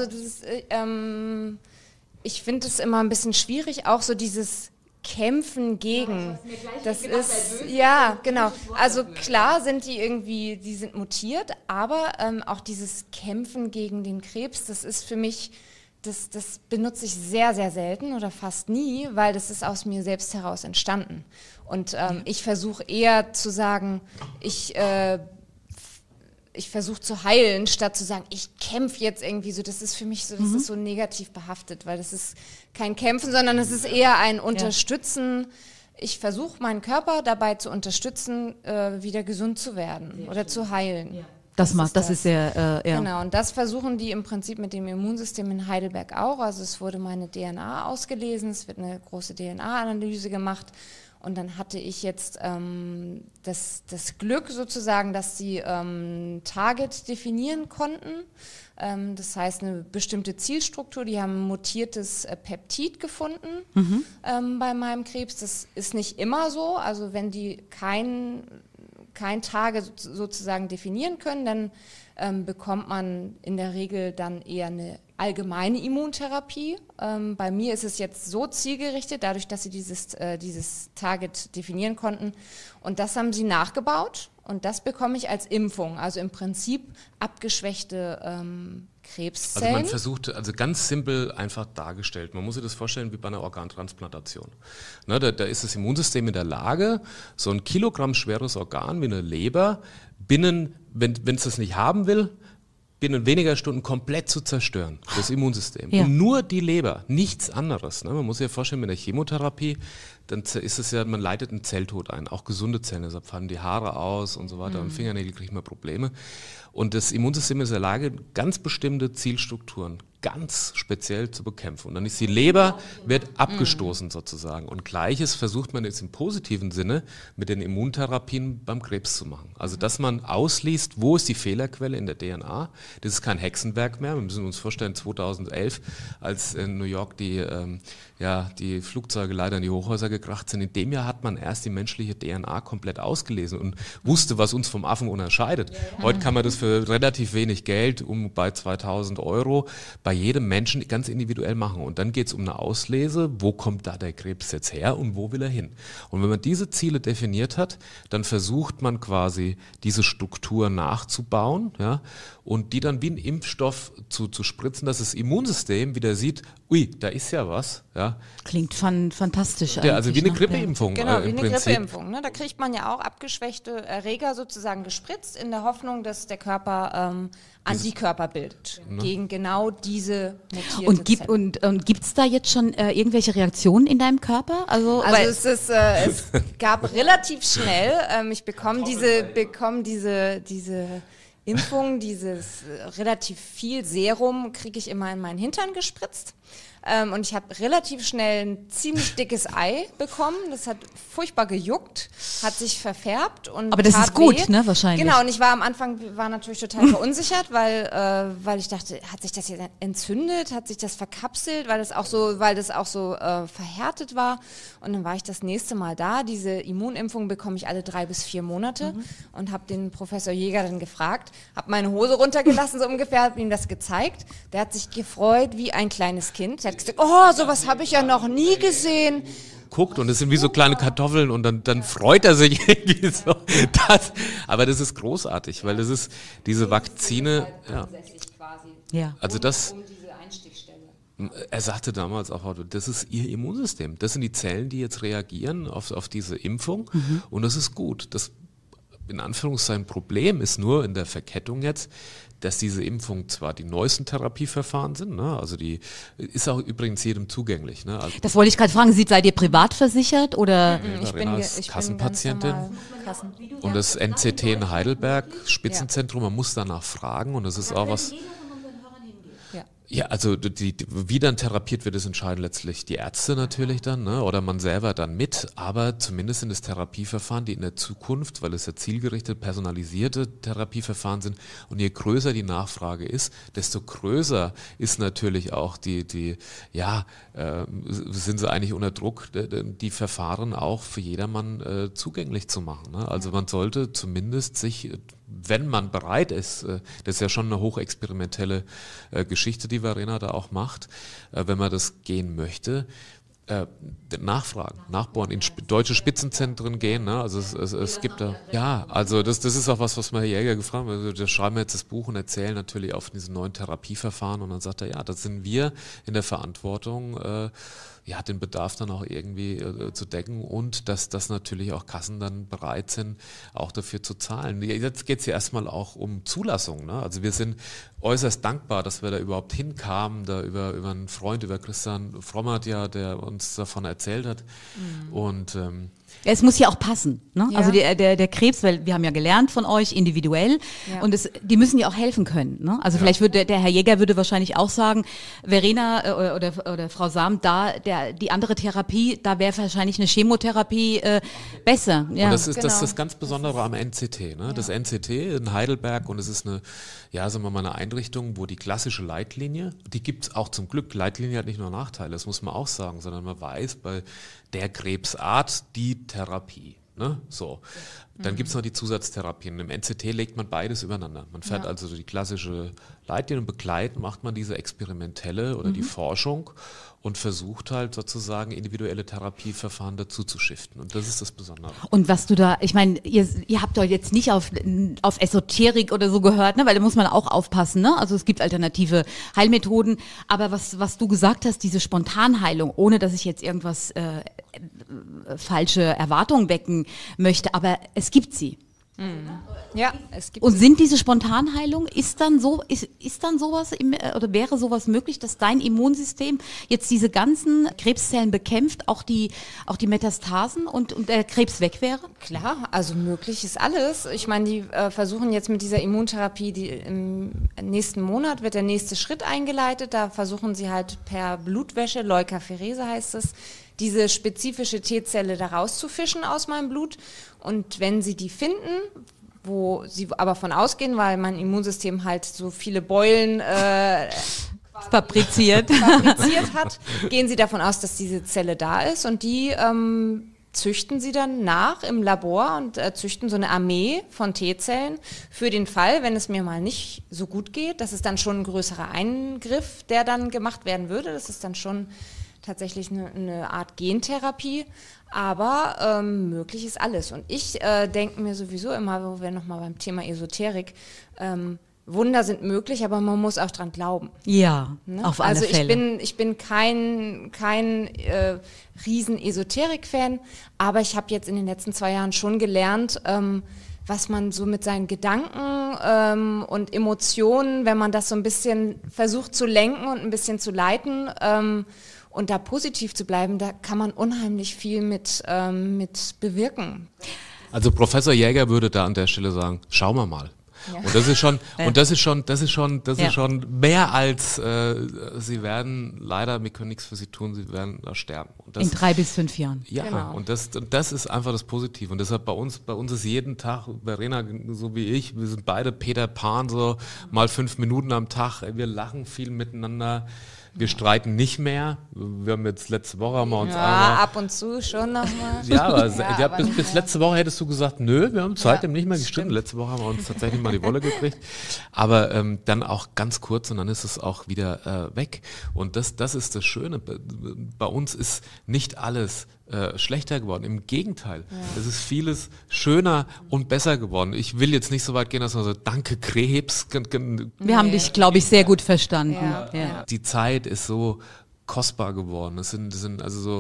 ich finde es immer ein bisschen schwierig, auch so dieses Kämpfen gegen. Das ist, ja, genau. Also klar sind die sind mutiert, aber auch dieses Kämpfen gegen den Krebs, das ist für mich, das benutze ich sehr, sehr selten oder fast nie, weil das ist aus mir selbst heraus entstanden. Und ich versuche eher zu sagen, ich versuche zu heilen, statt zu sagen, ich kämpfe jetzt irgendwie so. Das ist für mich so, das ist so negativ behaftet, weil das ist kein Kämpfen, sondern es ist eher ein Unterstützen. Ich versuche meinen Körper dabei zu unterstützen, wieder gesund zu werden oder zu heilen. Ja. Das ist sehr, Genau, und das versuchen die im Prinzip mit dem Immunsystem in Heidelberg auch. Also es wurde meine DNA ausgelesen, es wird eine große DNA-Analyse gemacht Und dann hatte ich jetzt das Glück sozusagen, dass sie Target definieren konnten. Das heißt, eine bestimmte Zielstruktur. Die haben ein mutiertes Peptid gefunden bei meinem Krebs. Das ist nicht immer so. Also wenn die kein Target sozusagen definieren können, dann bekommt man in der Regel dann eher eine allgemeine Immuntherapie. Bei mir ist es jetzt so zielgerichtet, dadurch, dass sie dieses Target definieren konnten. Und das haben sie nachgebaut und das bekomme ich als Impfung. Also im Prinzip abgeschwächte Krebszellen. Also man versucht, also ganz simpel einfach dargestellt, man muss sich das vorstellen wie bei einer Organtransplantation. Ne, da ist das Immunsystem in der Lage, so ein Kilogramm schweres Organ wie eine Leber binnen, wenn es das nicht haben will, binnen weniger Stunden komplett zu zerstören, das Immunsystem. Ja. Und nur die Leber, nichts anderes. Ne? Man muss sich ja vorstellen, mit der Chemotherapie, dann ist es ja, man leitet einen Zelltod ein, auch gesunde Zellen, deshalb fallen die Haare aus und so weiter, und Fingernägel kriegt man Probleme. Und das Immunsystem ist in der Lage, ganz bestimmte Zielstrukturen ganz speziell zu bekämpfen. Und dann ist die Leber, wird abgestoßen sozusagen. Und Gleiches versucht man jetzt im positiven Sinne mit den Immuntherapien beim Krebs zu machen. Also dass man ausliest, wo ist die Fehlerquelle in der DNA. Das ist kein Hexenwerk mehr. Wir müssen uns vorstellen, 2011, als in New York die Flugzeuge leider in die Hochhäuser gekracht sind, in dem Jahr hat man erst die menschliche DNA komplett ausgelesen und wusste, was uns vom Affen unterscheidet. Heute kann man das für relativ wenig Geld, bei 2.000 €, bei jedem Menschen ganz individuell machen. Und dann geht es um eine Auslese, wo kommt da der Krebs jetzt her und wo will er hin. Und wenn man diese Ziele definiert hat, dann versucht man quasi diese Struktur nachzubauen, ja, und die dann wie ein Impfstoff zu spritzen, dass das Immunsystem wieder sieht, ui, da ist ja was. Ja. Klingt fantastisch eigentlich. Ja, also wie eine Grippeimpfung. Genau, wie eine Grippeimpfung. Ne? Da kriegt man ja auch abgeschwächte Erreger sozusagen gespritzt, in der Hoffnung, dass der Körper Antikörper bildet gegen genau diese mutierte Zelle. Und gibt es da jetzt schon irgendwelche Reaktionen in deinem Körper? Also es gab relativ schnell, ich bekomme diese Impfung, dieses relativ viel Serum kriege ich immer in meinen Hintern gespritzt. Und ich habe relativ schnell ein ziemlich dickes Ei bekommen. Das hat furchtbar gejuckt, hat sich verfärbt. Aber das ist gut, ne, wahrscheinlich. Genau, und ich war am Anfang natürlich total verunsichert, weil ich dachte, hat sich das jetzt entzündet, hat sich das verkapselt, weil das auch so verhärtet war. Und dann war ich das nächste Mal da. Diese Immunimpfung bekomme ich alle 3 bis 4 Monate und habe den Professor Jäger dann gefragt, habe meine Hose runtergelassen, so ungefähr, habe ihm das gezeigt. Der hat sich gefreut wie ein kleines Kind. Der hat gesagt, oh, sowas habe ich ja noch nie gesehen. Guckt und es sind wie so kleine Kartoffeln und dann freut er sich irgendwie so. Aber das ist großartig, weil das ist diese Vakzine. Ja. Also das. Er sagte damals auch, das ist ihr Immunsystem. Das sind die Zellen, die jetzt reagieren auf diese Impfung und das ist gut. Das in Anführungszeichen Problem ist nur in der Verkettung jetzt, dass diese Impfungen zwar die neuesten Therapieverfahren sind, ne? Also die ist auch übrigens jedem zugänglich. Ne? Also das wollte ich gerade fragen, seid ihr privat versichert oder? Ich bin Kassenpatientin und das NCT in Heidelberg, Spitzenzentrum, man muss danach fragen und das ist auch was. Ja, also wie dann therapiert wird, das entscheiden letztlich die Ärzte natürlich dann, ne? Oder man selber dann mit, aber zumindest sind es Therapieverfahren, die in der Zukunft, weil es ja zielgerichtet, personalisierte Therapieverfahren sind und je größer die Nachfrage ist, desto größer ist natürlich auch sind sie eigentlich unter Druck, die Verfahren auch für jedermann zugänglich zu machen, ne? Also man sollte zumindest sich, wenn man bereit ist, das ist ja schon eine hochexperimentelle Geschichte, die Verena da auch macht, wenn man das gehen möchte, nachfragen, nachbohren, in deutsche Spitzenzentren gehen, ne? Also es gibt da, ja, also das ist auch was wir Herr Jäger gefragt haben, also da schreiben wir jetzt das Buch und erzählen natürlich auf diesen neuen Therapieverfahren und dann sagt er, ja, das sind wir in der Verantwortung, den Bedarf dann auch irgendwie zu decken und dass natürlich auch Kassen dann bereit sind, auch dafür zu zahlen. Jetzt geht es ja erstmal auch um Zulassung, ne? Also wir sind äußerst dankbar, dass wir da überhaupt hinkamen, da über einen Freund, über Christian Frommert, ja, der uns davon erzählt hat. Und es muss ja auch passen, ne? Ja. Also der Krebs, weil wir haben ja gelernt von euch individuell und die müssen ja auch helfen können, ne? Also vielleicht würde der Herr Jäger würde wahrscheinlich auch sagen, Verena oder Frau Sam, die andere Therapie, da wäre wahrscheinlich eine Chemotherapie besser. Ja. Und das ist das ganz Besondere am NCT, ne? Das NCT in Heidelberg, und es ist sagen wir mal, eine Einrichtung, wo die klassische Leitlinie, die gibt es auch zum Glück, Leitlinie hat nicht nur Nachteile, das muss man auch sagen, sondern man weiß bei der Krebsart die Therapie. Ne? So. Dann gibt es noch die Zusatztherapien. Im NCT legt man beides übereinander. Man fährt also die klassische Leitlinie und begleitend macht man diese experimentelle oder die Forschung und versucht halt sozusagen individuelle Therapieverfahren dazu zu shiften. Und das ist das Besondere. Und was du da, ich meine, ihr habt doch jetzt nicht auf Esoterik oder so gehört, ne? Weil da muss man auch aufpassen, ne? Also es gibt alternative Heilmethoden, aber was du gesagt hast, diese Spontanheilung, ohne dass ich jetzt irgendwas falsche Erwartungen wecken möchte, aber es gibt sie. Ja, es gibt. Und sind diese Spontanheilung, ist dann sowas oder wäre sowas möglich, dass dein Immunsystem jetzt diese ganzen Krebszellen bekämpft, auch die Metastasen und der Krebs weg wäre? Klar, also möglich ist alles. Ich meine, die versuchen jetzt mit dieser Immuntherapie, im nächsten Monat wird der nächste Schritt eingeleitet. Da versuchen sie halt per Blutwäsche, Leukapherese heißt es, diese spezifische T-Zelle da rauszufischen aus meinem Blut. Und wenn sie die finden, wo sie aber von ausgehen, weil mein Immunsystem halt so viele Beulen fabriziert hat, gehen sie davon aus, dass diese Zelle da ist, und die züchten sie dann nach im Labor und züchten so eine Armee von T-Zellen für den Fall, wenn es mir mal nicht so gut geht. Das ist dann schon ein größerer Eingriff, der dann gemacht werden würde. Das ist dann schon tatsächlich eine Art Gentherapie, aber möglich ist alles. Und ich denke mir sowieso immer, wo wir nochmal beim Thema Esoterik, Wunder sind möglich, aber man muss auch dran glauben. Ja, Ne? auf alle Fälle. Also ich bin kein riesen Esoterik-Fan, aber ich habe jetzt in den letzten 2 Jahren schon gelernt, was man so mit seinen Gedanken und Emotionen, wenn man das so ein bisschen versucht zu lenken und ein bisschen zu leiten, und da positiv zu bleiben, da kann man unheimlich viel mit bewirken. Also Professor Jäger würde da an der Stelle sagen, schauen wir mal. Ja. Und das ist schon mehr als sie werden leider, wir können nichts für sie tun, sie werden da sterben. Und das, in 3 bis 5 Jahren. Ja, genau. Und das ist einfach das Positive. Und deshalb bei uns ist jeden Tag, Verena, so wie ich, wir sind beide Peter Pan, so mal 5 Minuten am Tag, wir lachen viel miteinander. Wir streiten nicht mehr. Wir haben jetzt letzte Woche uns ab und zu schon nochmal. Ja, aber bis letzte Woche hättest du gesagt, nö, wir haben seitdem nicht mehr gestritten. Letzte Woche haben wir uns tatsächlich mal die Wolle gekriegt. Aber dann auch ganz kurz und dann ist es auch wieder weg. Und das ist das Schöne. Bei uns ist nicht alles schlechter geworden. Im Gegenteil, es ist vieles schöner und besser geworden. Ich will jetzt nicht so weit gehen, dass man so, danke Krebs. Wir haben dich, glaube ich, sehr gut verstanden. Ja. Die Zeit ist so kostbar geworden. Das sind also so,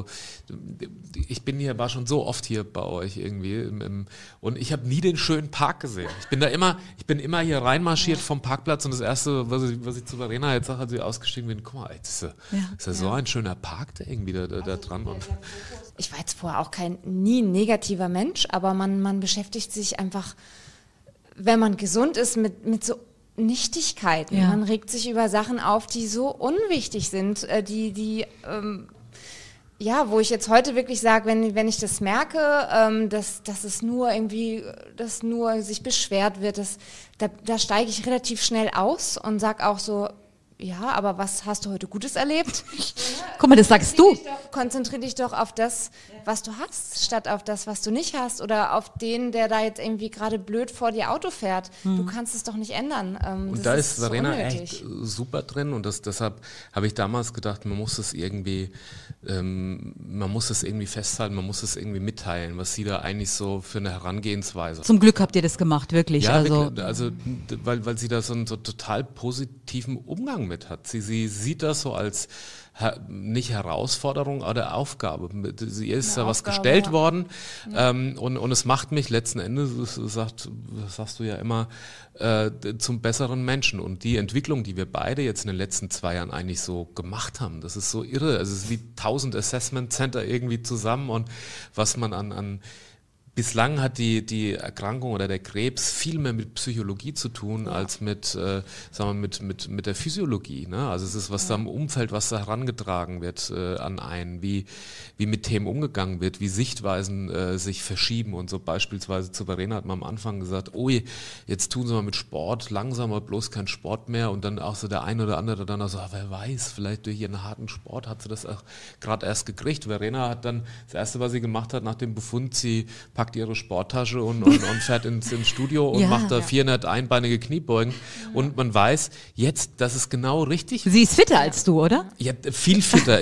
war schon so oft hier bei euch irgendwie und ich habe nie den schönen Park gesehen. Ich bin immer hier reinmarschiert vom Parkplatz und das Erste, was ich zu Verena jetzt sage, als ich ausgestiegen bin, guck mal, ist ja so ein schöner Park da irgendwie da dran. Und ich war jetzt vorher auch nie ein negativer Mensch, aber man beschäftigt sich einfach, wenn man gesund ist, mit so Nichtigkeiten. Ja. Man regt sich über Sachen auf, die so unwichtig sind, wo ich jetzt heute wirklich sage, wenn ich das merke, dass es nur irgendwie, dass nur sich beschwert wird, da steige ich relativ schnell aus und sage auch so, ja, aber was hast du heute Gutes erlebt? Guck mal, das sagst du. Konzentrier dich doch auf das, was du hast, statt auf das, was du nicht hast. Oder auf den, der da jetzt irgendwie gerade blöd vor dir Auto fährt. Du kannst es doch nicht ändern. Und da ist Verena echt super drin. Und deshalb habe ich damals gedacht, man muss es irgendwie festhalten, man muss es irgendwie mitteilen, was sie da eigentlich so für eine Herangehensweise. Zum Glück habt ihr das gemacht, wirklich. Ja, also weil sie da so einen so total positiven Umgang mit hat. Sie sieht das so als nicht Herausforderung, aber Aufgabe. Ihr ist ja was gestellt worden und es macht mich letzten Endes, das sagst du ja immer, zum besseren Menschen. Und die Entwicklung, die wir beide jetzt in den letzten 2 Jahren eigentlich so gemacht haben, das ist so irre. Also es ist wie 1000 Assessment Center irgendwie zusammen und was man an bislang hat die Erkrankung oder der Krebs viel mehr mit Psychologie zu tun als mit der Physiologie. Ne? Also es ist was da im Umfeld, was da herangetragen wird an einen, wie mit Themen umgegangen wird, wie Sichtweisen sich verschieben und so. Beispielsweise zu Verena hat man am Anfang gesagt, jetzt tun sie mal mit Sport langsamer, bloß kein Sport mehr, und dann auch so der eine oder andere dann auch so, wer weiß, vielleicht durch ihren harten Sport hat sie das auch gerade erst gekriegt. Verena hat dann das Erste, was sie gemacht hat nach dem Befund, sie packt ihre Sporttasche und fährt ins Studio und macht da 400 einbeinige Kniebeugen. Und man weiß jetzt, das ist genau richtig. Sie ist fitter als du, oder? Ja, viel fitter.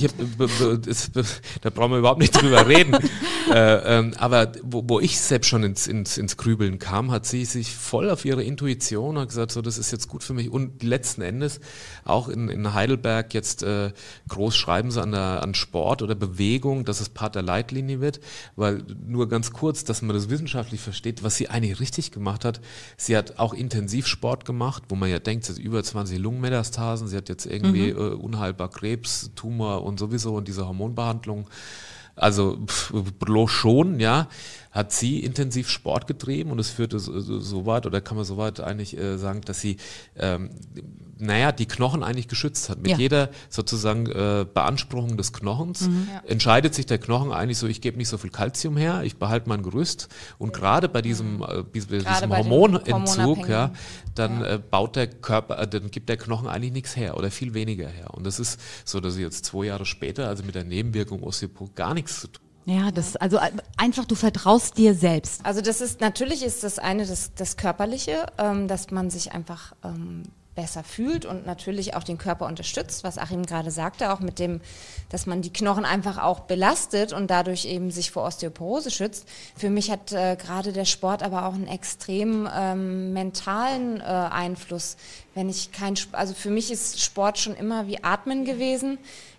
Da brauchen wir überhaupt nicht drüber reden. Aber wo ich selbst schon ins Grübeln kam, hat sie sich voll auf ihre Intuition und gesagt, so, das ist jetzt gut für mich. Und letzten Endes auch in Heidelberg jetzt groß schreiben sie an Sport oder Bewegung, dass es Part der Leitlinie wird, weil nur ganz kurz, dass man das wissenschaftlich versteht, was sie eigentlich richtig gemacht hat. Sie hat auch Intensivsport gemacht, wo man ja denkt, sie hat über 20 Lungenmetastasen, sie hat jetzt irgendwie unheilbar Krebs, Tumor und sowieso und diese Hormonbehandlung. Also bloß schon, ja, hat sie intensiv Sport getrieben und es führte so weit, oder kann man so weit eigentlich sagen, dass sie die Knochen eigentlich geschützt hat. Mit jeder sozusagen Beanspruchung des Knochens entscheidet sich der Knochen eigentlich so, ich gebe nicht so viel Kalzium her, ich behalte mein Gerüst, und gerade bei diesem Hormonentzug, dann baut der Körper, dann gibt der Knochen eigentlich nichts her oder viel weniger her. Und das ist so, dass sie jetzt 2 Jahre später, also mit der Nebenwirkung Osteoporose, gar nichts zu tun. Ja, also einfach, du vertraust dir selbst. Also natürlich ist das eine das Körperliche, dass man sich einfach besser fühlt und natürlich auch den Körper unterstützt, was Achim gerade sagte, auch mit dem, dass man die Knochen einfach auch belastet und dadurch eben sich vor Osteoporose schützt. Für mich hat gerade der Sport aber auch einen extrem mentalen Einfluss. Also für mich ist Sport schon immer wie Atmen gewesen.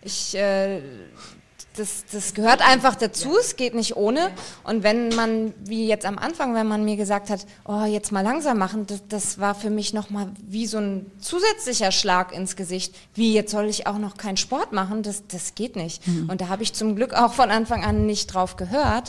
Das gehört einfach dazu, es geht nicht ohne. Und wenn man, wie jetzt am Anfang, wenn man mir gesagt hat, jetzt mal langsam machen, das war für mich nochmal wie so ein zusätzlicher Schlag ins Gesicht. Wie, jetzt soll ich auch noch keinen Sport machen? Das geht nicht. Und da habe ich zum Glück auch von Anfang an nicht drauf gehört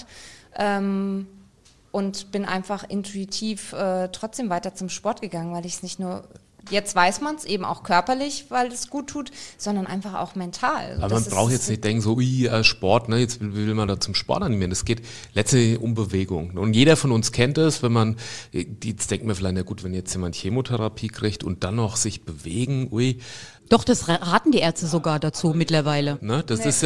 und bin einfach intuitiv trotzdem weiter zum Sport gegangen, weil ich es nicht nur... Jetzt weiß man es eben auch körperlich, weil es gut tut, sondern einfach auch mental. Aber man braucht jetzt nicht denken, so Sport, ne, jetzt will man da zum Sport animieren. Es geht letztendlich um Bewegung. Und jeder von uns kennt es, wenn man, jetzt denkt man vielleicht, na gut, wenn jetzt jemand Chemotherapie kriegt und dann noch sich bewegen, Doch, das raten die Ärzte sogar dazu mittlerweile. Ne,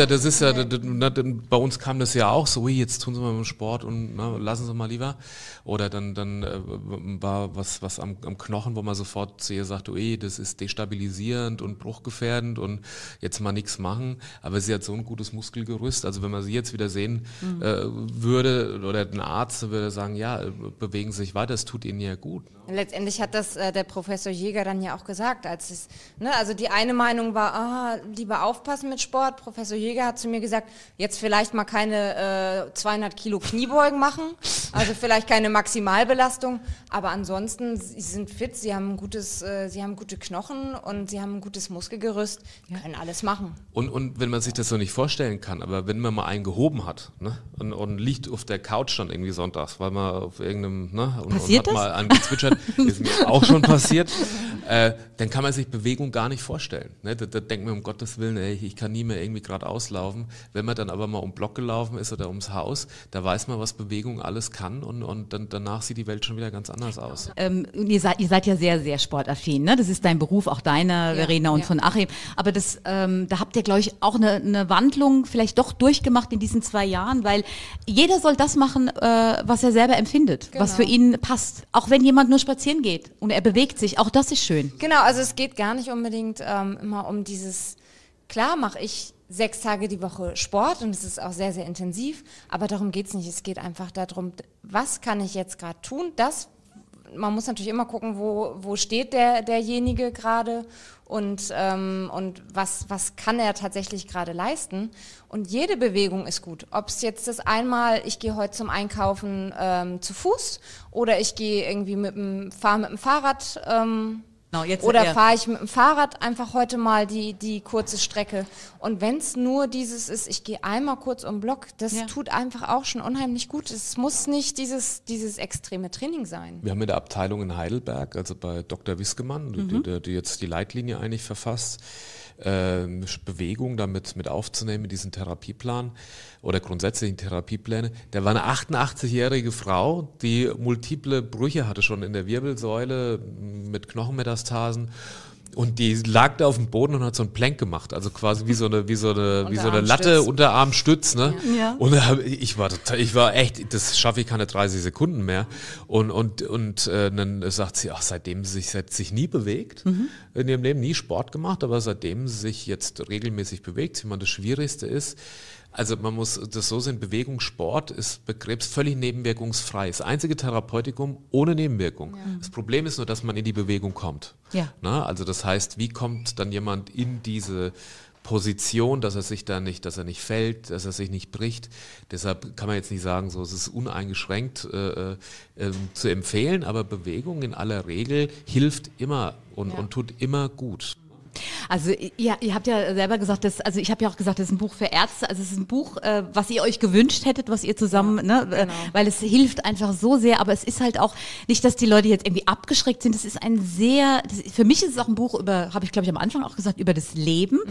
bei uns kam das ja auch so, jetzt tun Sie mal mit dem Sport und lassen Sie mal lieber. Oder dann war was am Knochen, wo man sofort zu ihr sagte, das ist destabilisierend und bruchgefährdend und jetzt mal nichts machen. Aber sie hat so ein gutes Muskelgerüst. Also wenn man sie jetzt wieder sehen würde oder den Arzt würde sagen, ja, bewegen Sie sich weiter, es tut Ihnen ja gut. Letztendlich hat das der Professor Jäger dann ja auch gesagt, also die eine Meinung war, lieber aufpassen mit Sport. Professor Jäger hat zu mir gesagt, jetzt vielleicht mal keine 200 Kilo Kniebeugen machen, also vielleicht keine Maximalbelastung, aber ansonsten, sie sind fit, sie haben gute Knochen und sie haben ein gutes Muskelgerüst, können alles machen. Und wenn man sich das so nicht vorstellen kann, aber wenn man mal einen gehoben hat, ne, und liegt auf der Couch dann irgendwie sonntags, weil man auf irgendeinem, und hat mal einen gezwitschert, ist mir auch schon passiert, dann kann man sich Bewegung gar nicht vorstellen. Ne? Da denkt man, um Gottes Willen, ich kann nie mehr irgendwie gerade auslaufen. Wenn man dann aber mal um Block gelaufen ist oder ums Haus, da weiß man, was Bewegung alles kann und dann danach sieht die Welt schon wieder ganz anders aus. Ihr seid ja sehr, sehr sportaffin, ne? Das ist dein Beruf, auch deiner, Verena, und von Achim. Aber da habt ihr, glaube ich, auch eine Wandlung vielleicht doch durchgemacht in diesen 2 Jahren, weil jeder soll das machen, was er selber empfindet, was für ihn passt. Auch wenn jemand nur spazieren geht und er bewegt sich, auch das ist schön. Genau, also es geht gar nicht unbedingt immer um dieses, klar mache ich 6 Tage die Woche Sport und es ist auch sehr, sehr intensiv, aber darum geht's nicht. Es geht einfach darum, was kann ich jetzt gerade tun, das, man muss natürlich immer gucken, wo steht derjenige gerade und was kann er tatsächlich gerade leisten. Und jede Bewegung ist gut. Ob es jetzt das einmal, ich gehe heute zum Einkaufen zu Fuß oder ich gehe irgendwie fahre mit dem Fahrrad oder fahre ich mit dem Fahrrad einfach heute mal die kurze Strecke. Und wenn es nur dieses ist, ich gehe einmal kurz um den Block, das tut einfach auch schon unheimlich gut. Es muss nicht dieses extreme Training sein. Wir haben in der Abteilung in Heidelberg, also bei Dr. Wiskemann, die jetzt die Leitlinie eigentlich verfasst, Bewegung damit mit aufzunehmen, diesen Therapieplan oder grundsätzlichen Therapiepläne. Der war eine 88-jährige Frau, die multiple Brüche hatte schon in der Wirbelsäule mit Knochenmetastasen. Und die lag da auf dem Boden und hat so einen Plank gemacht, also quasi wie so eine Latte, Unterarmstütz, ne? Ja. Und ich war echt, das schaffe ich keine 30 Sekunden mehr. Und dann sagt sie, seitdem sie sich nie bewegt, in ihrem Leben nie Sport gemacht, aber seitdem sie sich jetzt regelmäßig bewegt, das Schwierigste ist, also man muss das so sehen, Bewegung, Sport ist bei Krebs völlig nebenwirkungsfrei. Das einzige Therapeutikum ohne Nebenwirkung. Ja. Das Problem ist nur, dass man in die Bewegung kommt. Ja. Na, also das heißt, wie kommt dann jemand in diese Position, dass er nicht fällt, dass er sich nicht bricht. Deshalb kann man jetzt nicht sagen, so es ist uneingeschränkt zu empfehlen, aber Bewegung in aller Regel hilft immer und tut immer gut. Also ihr habt ja selber gesagt, ich habe ja auch gesagt, das ist ein Buch für Ärzte, also es ist ein Buch, was ihr euch gewünscht hättet, was ihr zusammen, genau. Weil es hilft einfach so sehr, aber es ist halt auch nicht, dass die Leute jetzt irgendwie abgeschreckt sind, es ist für mich ist es auch ein Buch habe ich glaube ich am Anfang auch gesagt, über das Leben,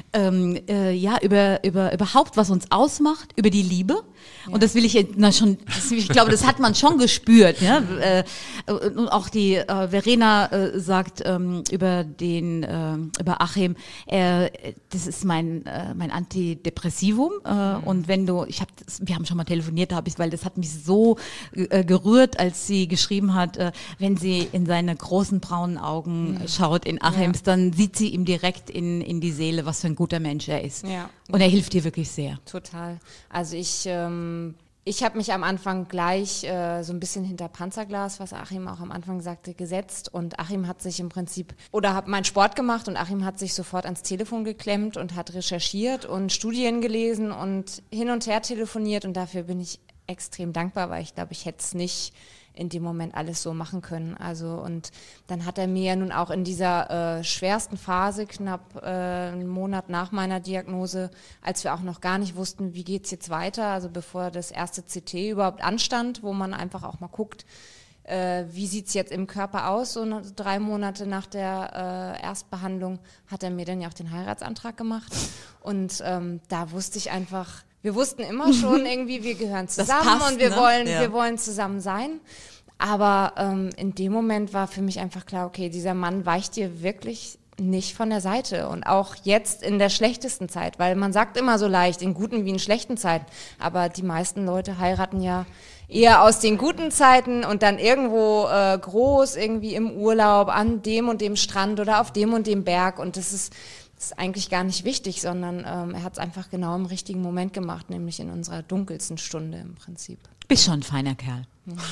über überhaupt, was uns ausmacht, über die Liebe. Ja. Und das will ich ich glaube, das hat man schon gespürt. Ja? Und auch die Verena sagt über Achim, das ist mein Antidepressivum. Und wenn wir haben schon mal telefoniert, weil das hat mich so gerührt, als sie geschrieben hat, wenn sie in seine großen braunen Augen schaut in Achims, dann sieht sie ihm direkt in die Seele, was für ein guter Mensch er ist. Ja. Und er hilft dir wirklich sehr. Total. Also ich habe mich am Anfang gleich so ein bisschen hinter Panzerglas, was Achim auch am Anfang sagte, gesetzt. Und Achim hat sich im Prinzip, hat meinen Sport gemacht und Achim hat sich sofort ans Telefon geklemmt und hat recherchiert und Studien gelesen und hin und her telefoniert. Und dafür bin ich extrem dankbar, weil ich glaube, ich hätte es nicht in dem Moment alles so machen können. Also und dann hat er mir nun auch in dieser schwersten Phase, knapp einen Monat nach meiner Diagnose, als wir auch noch gar nicht wussten, wie geht's jetzt weiter, also bevor das erste CT überhaupt anstand, wo man einfach auch mal guckt, wie sieht's jetzt im Körper aus, so 3 Monate nach der Erstbehandlung, hat er mir dann ja auch den Heiratsantrag gemacht und da wusste ich einfach, wir wussten immer schon irgendwie, wir gehören zusammen passt, und wir wollen zusammen sein. Aber in dem Moment war für mich einfach klar, okay, dieser Mann weicht dir wirklich nicht von der Seite. Und auch jetzt in der schlechtesten Zeit, weil man sagt immer so leicht, in guten wie in schlechten Zeiten. Aber die meisten Leute heiraten ja eher aus den guten Zeiten und dann irgendwo groß, irgendwie im Urlaub, an dem und dem Strand oder auf dem und dem Berg. Und das ist eigentlich gar nicht wichtig, sondern er hat es einfach genau im richtigen Moment gemacht, nämlich in unserer dunkelsten Stunde im Prinzip. Bist schon ein feiner Kerl.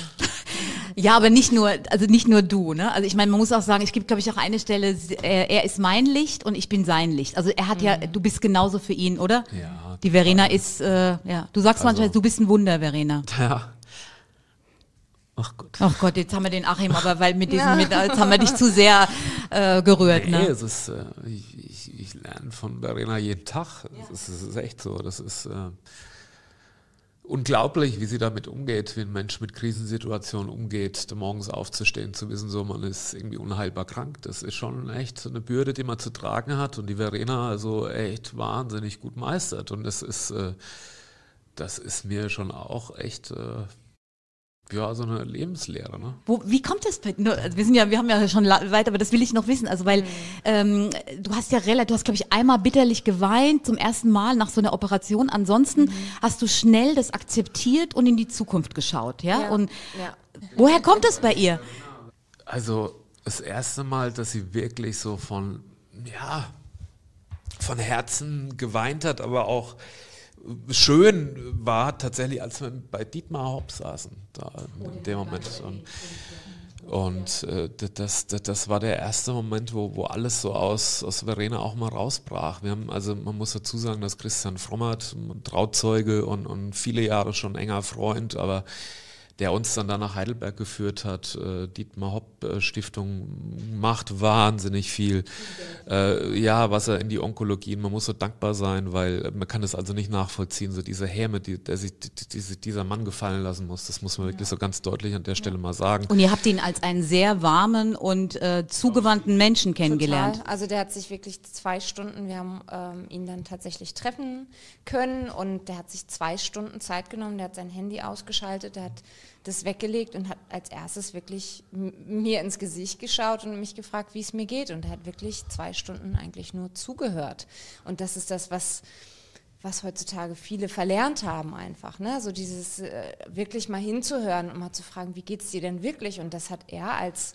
Ja, aber nicht nur du, ne? Also ich meine, man muss auch sagen, es gibt, glaube ich, auch eine Stelle, er ist mein Licht und ich bin sein Licht. Also er hat du bist genauso für ihn, oder? Ja. Die Verena ist, du sagst manchmal, du bist ein Wunder, Verena. Ja. Ach Gott, jetzt haben wir den Achim, aber weil jetzt haben wir dich zu sehr gerührt. Nee, ne? Es ist, ich lerne von Verena jeden Tag. Das ist echt so. Das ist unglaublich, wie sie damit umgeht, wie ein Mensch mit Krisensituationen umgeht, morgens aufzustehen, zu wissen, so man ist irgendwie unheilbar krank. Das ist schon echt eine Bürde, die man zu tragen hat und die Verena also echt wahnsinnig gut meistert. Und das ist mir schon auch echt so eine Lebenslehre, ne? Wie kommt das bei wir haben ja schon weiter, aber das will ich noch wissen, also weil du hast, glaube ich, einmal bitterlich geweint, zum ersten Mal nach so einer Operation, ansonsten hast du schnell das akzeptiert und in die Zukunft geschaut, ja? Und woher kommt das bei ihr? Also das erste Mal, dass sie wirklich so von Herzen geweint hat, aber auch schön war tatsächlich, als wir bei Dietmar Hopp saßen, da in dem Moment. Und das war der erste Moment, wo alles so aus Verena auch mal rausbrach. Man muss dazu sagen, dass Christian Frommert, Trauzeuge und viele Jahre schon enger Freund, aber der uns dann da nach Heidelberg geführt hat. Dietmar Hopp Stiftung macht wahnsinnig viel. Was er in die Onkologie, man muss so dankbar sein, weil man kann das also nicht nachvollziehen, so diese Häme, der sich dieser Mann gefallen lassen muss, das muss man wirklich so ganz deutlich an der Stelle mal sagen. Und ihr habt ihn als einen sehr warmen und zugewandten Menschen kennengelernt. Total. Also der hat sich wirklich 2 Stunden, wir haben ihn dann tatsächlich treffen können und der hat sich 2 Stunden Zeit genommen, der hat sein Handy ausgeschaltet, der hat das weggelegt und hat als erstes wirklich mir ins Gesicht geschaut und mich gefragt, wie es mir geht. Und er hat wirklich 2 Stunden eigentlich nur zugehört. Und das ist das, was heutzutage viele verlernt haben einfach. Ne? So dieses wirklich mal hinzuhören und mal zu fragen, wie geht es dir denn wirklich? Und das hat er als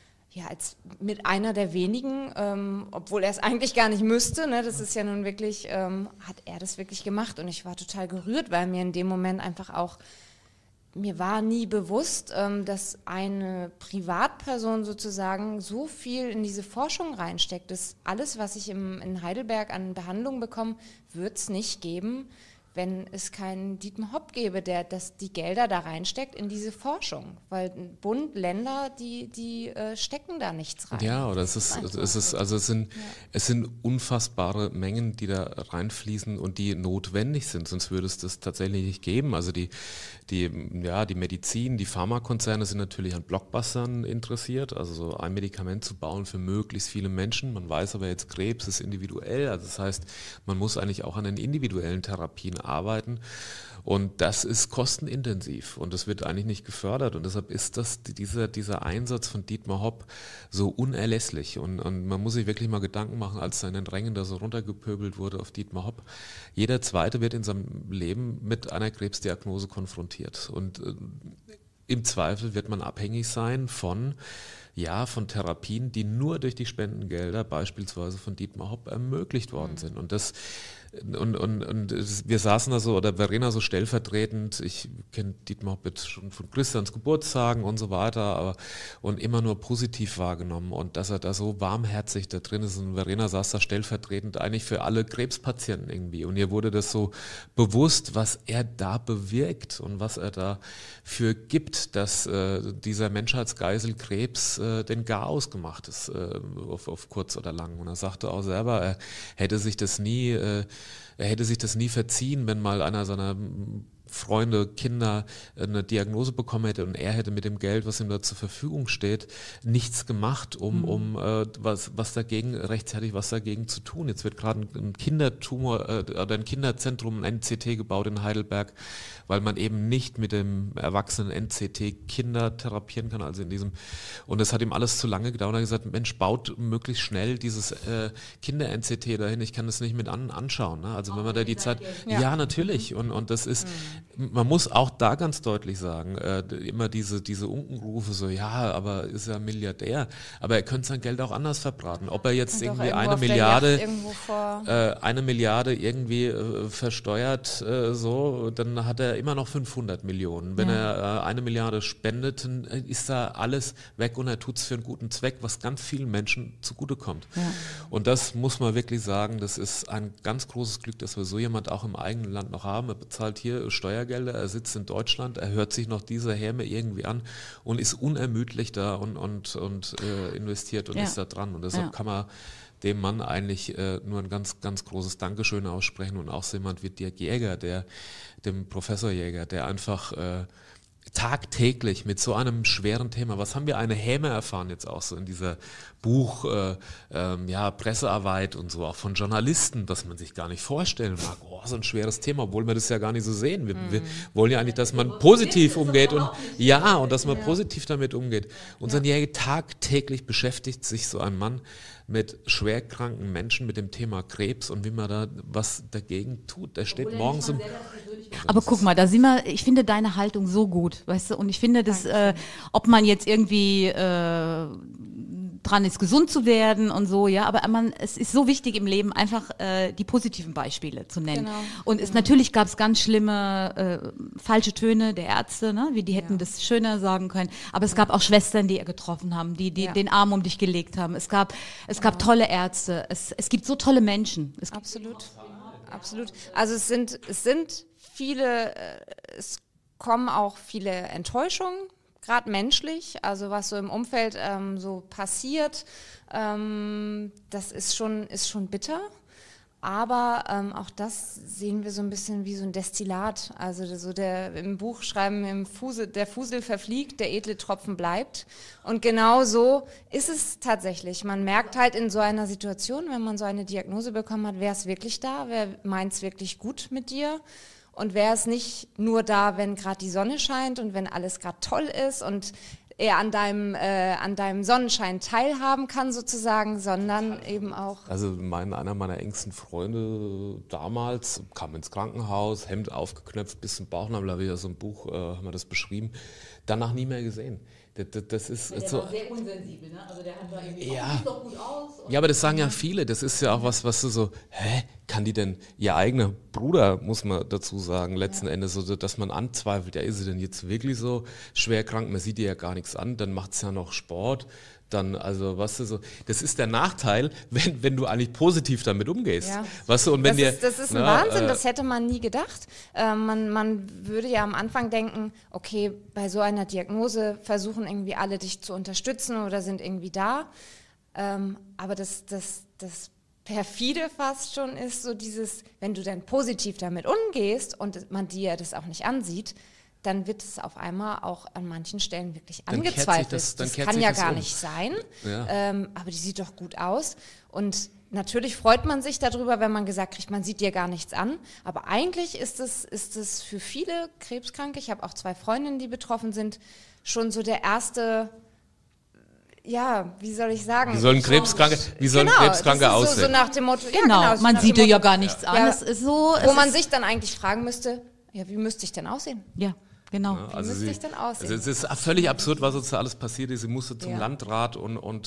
mit einer der wenigen, obwohl er es eigentlich gar nicht müsste, ne, das ist ja nun wirklich, hat er das wirklich gemacht. Und ich war total gerührt, weil mir in dem Moment einfach auch mir war nie bewusst, dass eine Privatperson sozusagen so viel in diese Forschung reinsteckt. Das alles, was ich in Heidelberg an Behandlung bekomme, wird es nicht geben, wenn es keinen Dietmar Hopp gäbe, der die Gelder da reinsteckt in diese Forschung. Weil Bund, Länder, die stecken da nichts rein. Ja, oder es sind unfassbare Mengen, die da reinfließen und die notwendig sind, sonst würde es das tatsächlich nicht geben. Also die Medizin, die Pharmakonzerne sind natürlich an Blockbustern interessiert, also so ein Medikament zu bauen für möglichst viele Menschen. Man weiß aber jetzt, Krebs ist individuell, also das heißt, man muss eigentlich auch an den individuellen Therapien arbeiten und das ist kostenintensiv und das wird eigentlich nicht gefördert und deshalb ist dieser Einsatz von Dietmar Hopp so unerlässlich und man muss sich wirklich mal Gedanken machen, als da in den Rängen da so runtergepöbelt wurde auf Dietmar Hopp. Jeder Zweite wird in seinem Leben mit einer Krebsdiagnose konfrontiert und im Zweifel wird man abhängig sein von Therapien, die nur durch die Spendengelder beispielsweise von Dietmar Hopp ermöglicht worden sind und wir saßen da so, oder Verena so stellvertretend, ich kenne Dietmar Hopp jetzt schon von Christians Geburtstagen und so weiter, und immer nur positiv wahrgenommen und dass er da so warmherzig da drin ist und Verena saß da stellvertretend eigentlich für alle Krebspatienten irgendwie und ihr wurde das so bewusst, was er da bewirkt und was er da für gibt, dass dieser Menschheitsgeisel Krebs den Garaus gemacht ist, auf kurz oder lang und er sagte auch selber, er hätte sich das nie verziehen, wenn mal einer seiner Freunde, Kinder eine Diagnose bekommen hätte und er hätte mit dem Geld, was ihm da zur Verfügung steht, nichts gemacht, um was dagegen zu tun. Jetzt wird gerade ein Kindertumor oder ein Kinderzentrum, ein NCT gebaut in Heidelberg, weil man eben nicht mit dem erwachsenen NCT Kinder therapieren kann, also in diesem, und das hat ihm alles zu lange gedauert und er hat gesagt, Mensch, baut möglichst schnell dieses Kinder-NCT dahin, ich kann das nicht mit anschauen. Ne? Also wenn man da die Zeit, ja natürlich, und das ist, man muss auch da ganz deutlich sagen, immer diese Unkenrufe so, ja, aber ist ja Milliardär, aber er könnte sein Geld auch anders verbraten. Ob er jetzt irgendwie eine Milliarde irgendwie versteuert, so, dann hat er immer noch 500 Millionen. Wenn er 1 Milliarde spendet, dann ist da alles weg und er tut es für einen guten Zweck, was ganz vielen Menschen zugutekommt. Ja. Und das muss man wirklich sagen, das ist ein ganz großes Glück, dass wir so jemand auch im eigenen Land noch haben. Er bezahlt hier Steuergelder, er sitzt in Deutschland, er hört sich noch diese Häme irgendwie an und ist unermüdlich da und investiert und ist da dran. Und deshalb kann man dem Mann eigentlich nur ein ganz, ganz großes Dankeschön aussprechen und auch so jemand wie Dirk Jäger, dem Professor Jäger, der einfach tagtäglich mit so einem schweren Thema, was haben wir eine Häme erfahren jetzt auch so in dieser Pressearbeit und so, auch von Journalisten, dass man sich gar nicht vorstellen mag, so ein schweres Thema, obwohl wir das ja gar nicht so sehen. Wir wollen ja eigentlich, dass man positiv umgeht und dass man positiv damit umgeht. Unser Jäger tagtäglich beschäftigt sich so ein Mann mit schwerkranken Menschen mit dem Thema Krebs und wie man da was dagegen tut. Der steht morgens im... Aber guck mal, da sind wir, ich finde deine Haltung so gut, weißt du, und ich finde das, ob man jetzt irgendwie dran ist, gesund zu werden und so, ja, aber es ist so wichtig im Leben, einfach die positiven Beispiele zu nennen. Genau. Und natürlich gab es ganz schlimme falsche Töne der Ärzte, ne? Wie die hätten das schöner sagen können, aber es gab auch Schwestern, die ihr getroffen haben, die den Arm um dich gelegt haben. Es gab tolle Ärzte, es gibt so tolle Menschen. Absolut. Also es sind viele, es kommen auch viele Enttäuschungen, gerade menschlich, also was so im Umfeld so passiert, das ist schon bitter. Aber auch das sehen wir so ein bisschen wie so ein Destillat. Also so im Buch schreiben, der Fusel verfliegt, der edle Tropfen bleibt. Und genau so ist es tatsächlich. Man merkt halt in so einer Situation, wenn man so eine Diagnose bekommen hat, wer ist wirklich da, wer meint es wirklich gut mit dir und wer ist nicht nur da, wenn gerade die Sonne scheint und wenn alles gerade toll ist und er an deinem Sonnenschein teilhaben kann sozusagen, sondern eben auch... Also einer meiner engsten Freunde damals kam ins Krankenhaus, Hemd aufgeknöpft, bisschen Bauchnabel, da habe ich ja so ein Buch, haben wir das beschrieben, danach nie mehr gesehen. Das ist der so, war sehr unsensibel, ne? Also der hat da irgendwie, ja. sieht doch gut aus. Ja, aber das sagen ja viele, das ist ja auch was du so, kann die denn, ihr eigener Bruder, muss man dazu sagen, letzten Endes, so, dass man anzweifelt, ja, ist sie denn jetzt wirklich so schwer krank, man sieht ihr ja gar nichts an, dann macht sie ja noch Sport, dann, also, weißt du, so, das ist der Nachteil, wenn du eigentlich positiv damit umgehst, weißt du, und wenn das ist ein Wahnsinn, das hätte man nie gedacht. Man würde ja am Anfang denken, okay, bei so einer Diagnose versuchen irgendwie alle dich zu unterstützen oder sind irgendwie da, aber das perfide fast schon ist so dieses, wenn du dann positiv damit umgehst und man dir das auch nicht ansieht, dann wird es auf einmal auch an manchen Stellen wirklich angezweifelt. Das kann ja gar nicht sein, aber die sieht doch gut aus. Und natürlich freut man sich darüber, wenn man gesagt kriegt, man sieht dir gar nichts an. Aber eigentlich ist es für viele Krebskranke, ich habe auch 2 Freundinnen, die betroffen sind, schon so der erste... Ja, wie soll ich sagen? Wie sollen Krebskranke aussehen? So nach dem Motto, genau, man sieht dir ja gar nichts an. Ja, es ist so, wo man sich dann eigentlich fragen müsste, ja, wie müsste ich denn aussehen? Ja, genau. Ja, also wie müsste ich denn aussehen? Also es ist völlig absurd, was uns da alles passiert ist. Sie musste zum Landrat und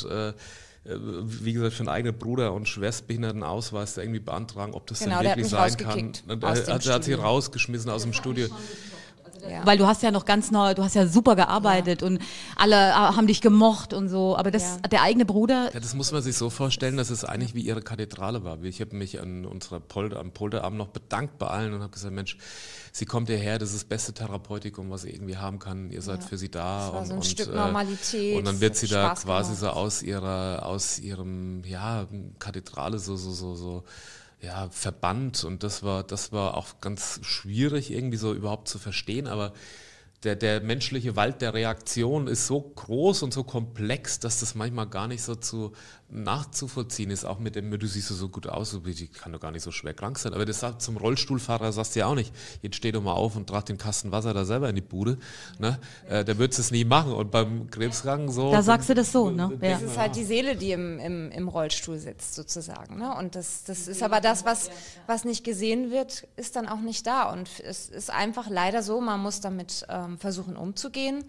wie gesagt, für einen eigenen Bruder und Schwerstbehindertenausweis da irgendwie beantragen, ob das denn wirklich sein kann. Er hat sie rausgeschmissen aus dem Studio. Ja. Weil du hast ja noch ganz neu, du hast ja super gearbeitet und alle haben dich gemocht und so, aber der eigene Bruder... Ja, das muss man sich so vorstellen, dass es eigentlich wie ihre Kathedrale war. Ich habe mich an am Polterabend noch bedankt bei allen und habe gesagt, Mensch, sie kommt hierher, das ist das beste Therapeutikum, was sie irgendwie haben kann. Ihr seid für sie da. Das war so ein Stück Normalität. Und dann wird sie da quasi gemacht. so aus ihrem Kathedrale so verbannt, und das war auch ganz schwierig irgendwie so überhaupt zu verstehen, aber der menschliche Wald der Reaktion ist so groß und so komplex, dass das manchmal gar nicht so nachzuvollziehen ist, auch mit dem, du siehst so gut aus, die kann doch gar nicht so schwer krank sein, aber das sagt zum Rollstuhlfahrer, sagst du ja auch nicht, jetzt steh doch mal auf und trag den Kasten Wasser da selber in die Bude, ne? Der wird es nie machen, und beim Krebskranken so... Da sagst du das so, ne? Das ist halt die Seele, die im Rollstuhl sitzt sozusagen, ne? Und das ist aber das, was nicht gesehen wird, ist dann auch nicht da, und es ist einfach leider so, man muss damit versuchen umzugehen.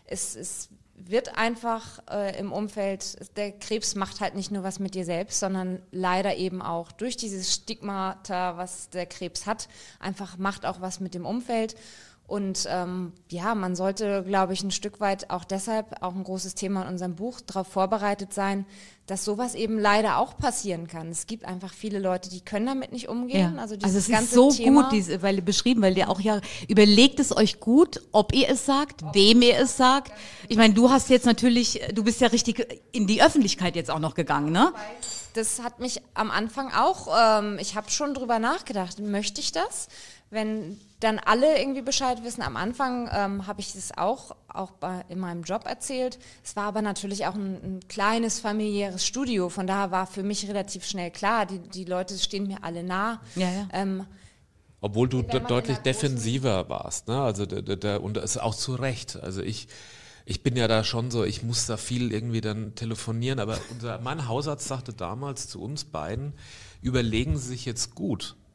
Es wird einfach im Umfeld, der Krebs macht halt nicht nur was mit dir selbst, sondern leider eben auch durch dieses Stigmata, was der Krebs hat, einfach macht auch was mit dem Umfeld. Und man sollte, glaube ich, ein Stück weit auch deshalb, auch ein großes Thema in unserem Buch, darauf vorbereitet sein, dass sowas eben leider auch passieren kann. Es gibt einfach viele Leute, die können damit nicht umgehen. Ja. Also es ist ganze so Thema, gut, weil der auch überlegt es euch gut, ob ihr es sagt, wem ihr es sagt. Ich meine, du bist ja richtig in die Öffentlichkeit jetzt auch noch gegangen, ne? Das hat mich am Anfang auch, ich habe schon drüber nachgedacht, möchte ich das? Wenn dann alle irgendwie Bescheid wissen. Am Anfang habe ich das auch in meinem Job erzählt. Es war aber natürlich auch ein kleines familiäres Studio. Von daher war für mich relativ schnell klar, die Leute stehen mir alle nah. Ja, ja. Obwohl du deutlich defensiver warst, ne? Also und das ist auch zu Recht. Also ich bin ja da schon so, ich muss da viel irgendwie dann telefonieren, aber mein Hausarzt sagte damals zu uns beiden, überlegen Sie sich jetzt gut,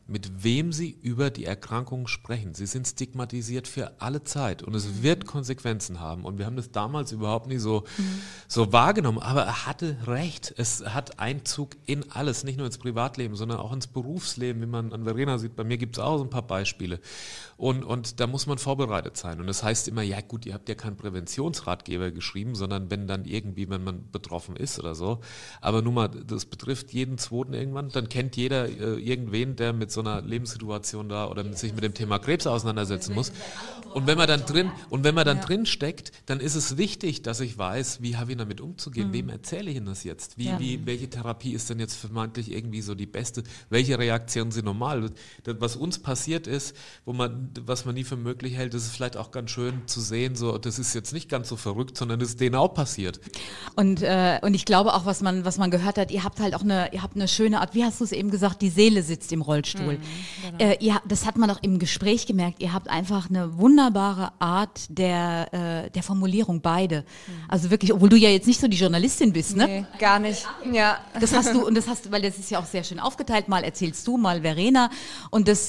mit wem sie über die Erkrankung sprechen. Sie sind stigmatisiert für alle Zeit und es wird Konsequenzen haben. Und wir haben das damals überhaupt nicht so wahrgenommen. Aber er hatte recht. Es hat Einzug in alles, nicht nur ins Privatleben, sondern auch ins Berufsleben, wie man an Verena sieht. Bei mir gibt es auch so ein paar Beispiele. Und da muss man vorbereitet sein. Und das heißt immer, ja gut, ihr habt ja keinen Präventionsratgeber geschrieben, sondern wenn man betroffen ist oder so. Aber nun mal, das betrifft jeden Zweiten irgendwann. Dann kennt jeder irgendwen, der mit so einer Lebenssituation da oder sich mit dem Thema Krebs auseinandersetzen muss. Und wenn man dann drin steckt, dann ist es wichtig, dass ich weiß, wie habe ich damit umzugehen, wem erzähle ich Ihnen das jetzt? Welche Therapie ist denn jetzt vermeintlich irgendwie so die beste? Welche Reaktionen sind normal? Das, was uns passiert ist, was man nie für möglich hält, das ist vielleicht auch ganz schön zu sehen, so, das ist jetzt nicht ganz so verrückt, sondern das ist denen auch passiert. Und ich glaube auch, was man gehört hat, ihr habt eine schöne Art, wie hast du es eben gesagt, die Seele sitzt im Rollstuhl. Genau. Das hat man auch im Gespräch gemerkt, ihr habt einfach eine wunderbare Art der Formulierung, beide. Also wirklich, obwohl du ja jetzt nicht so die Journalistin bist, ne? Nee, gar nicht. Ja. Das hast du, weil das ist ja auch sehr schön aufgeteilt, mal erzählst du, mal Verena. Und das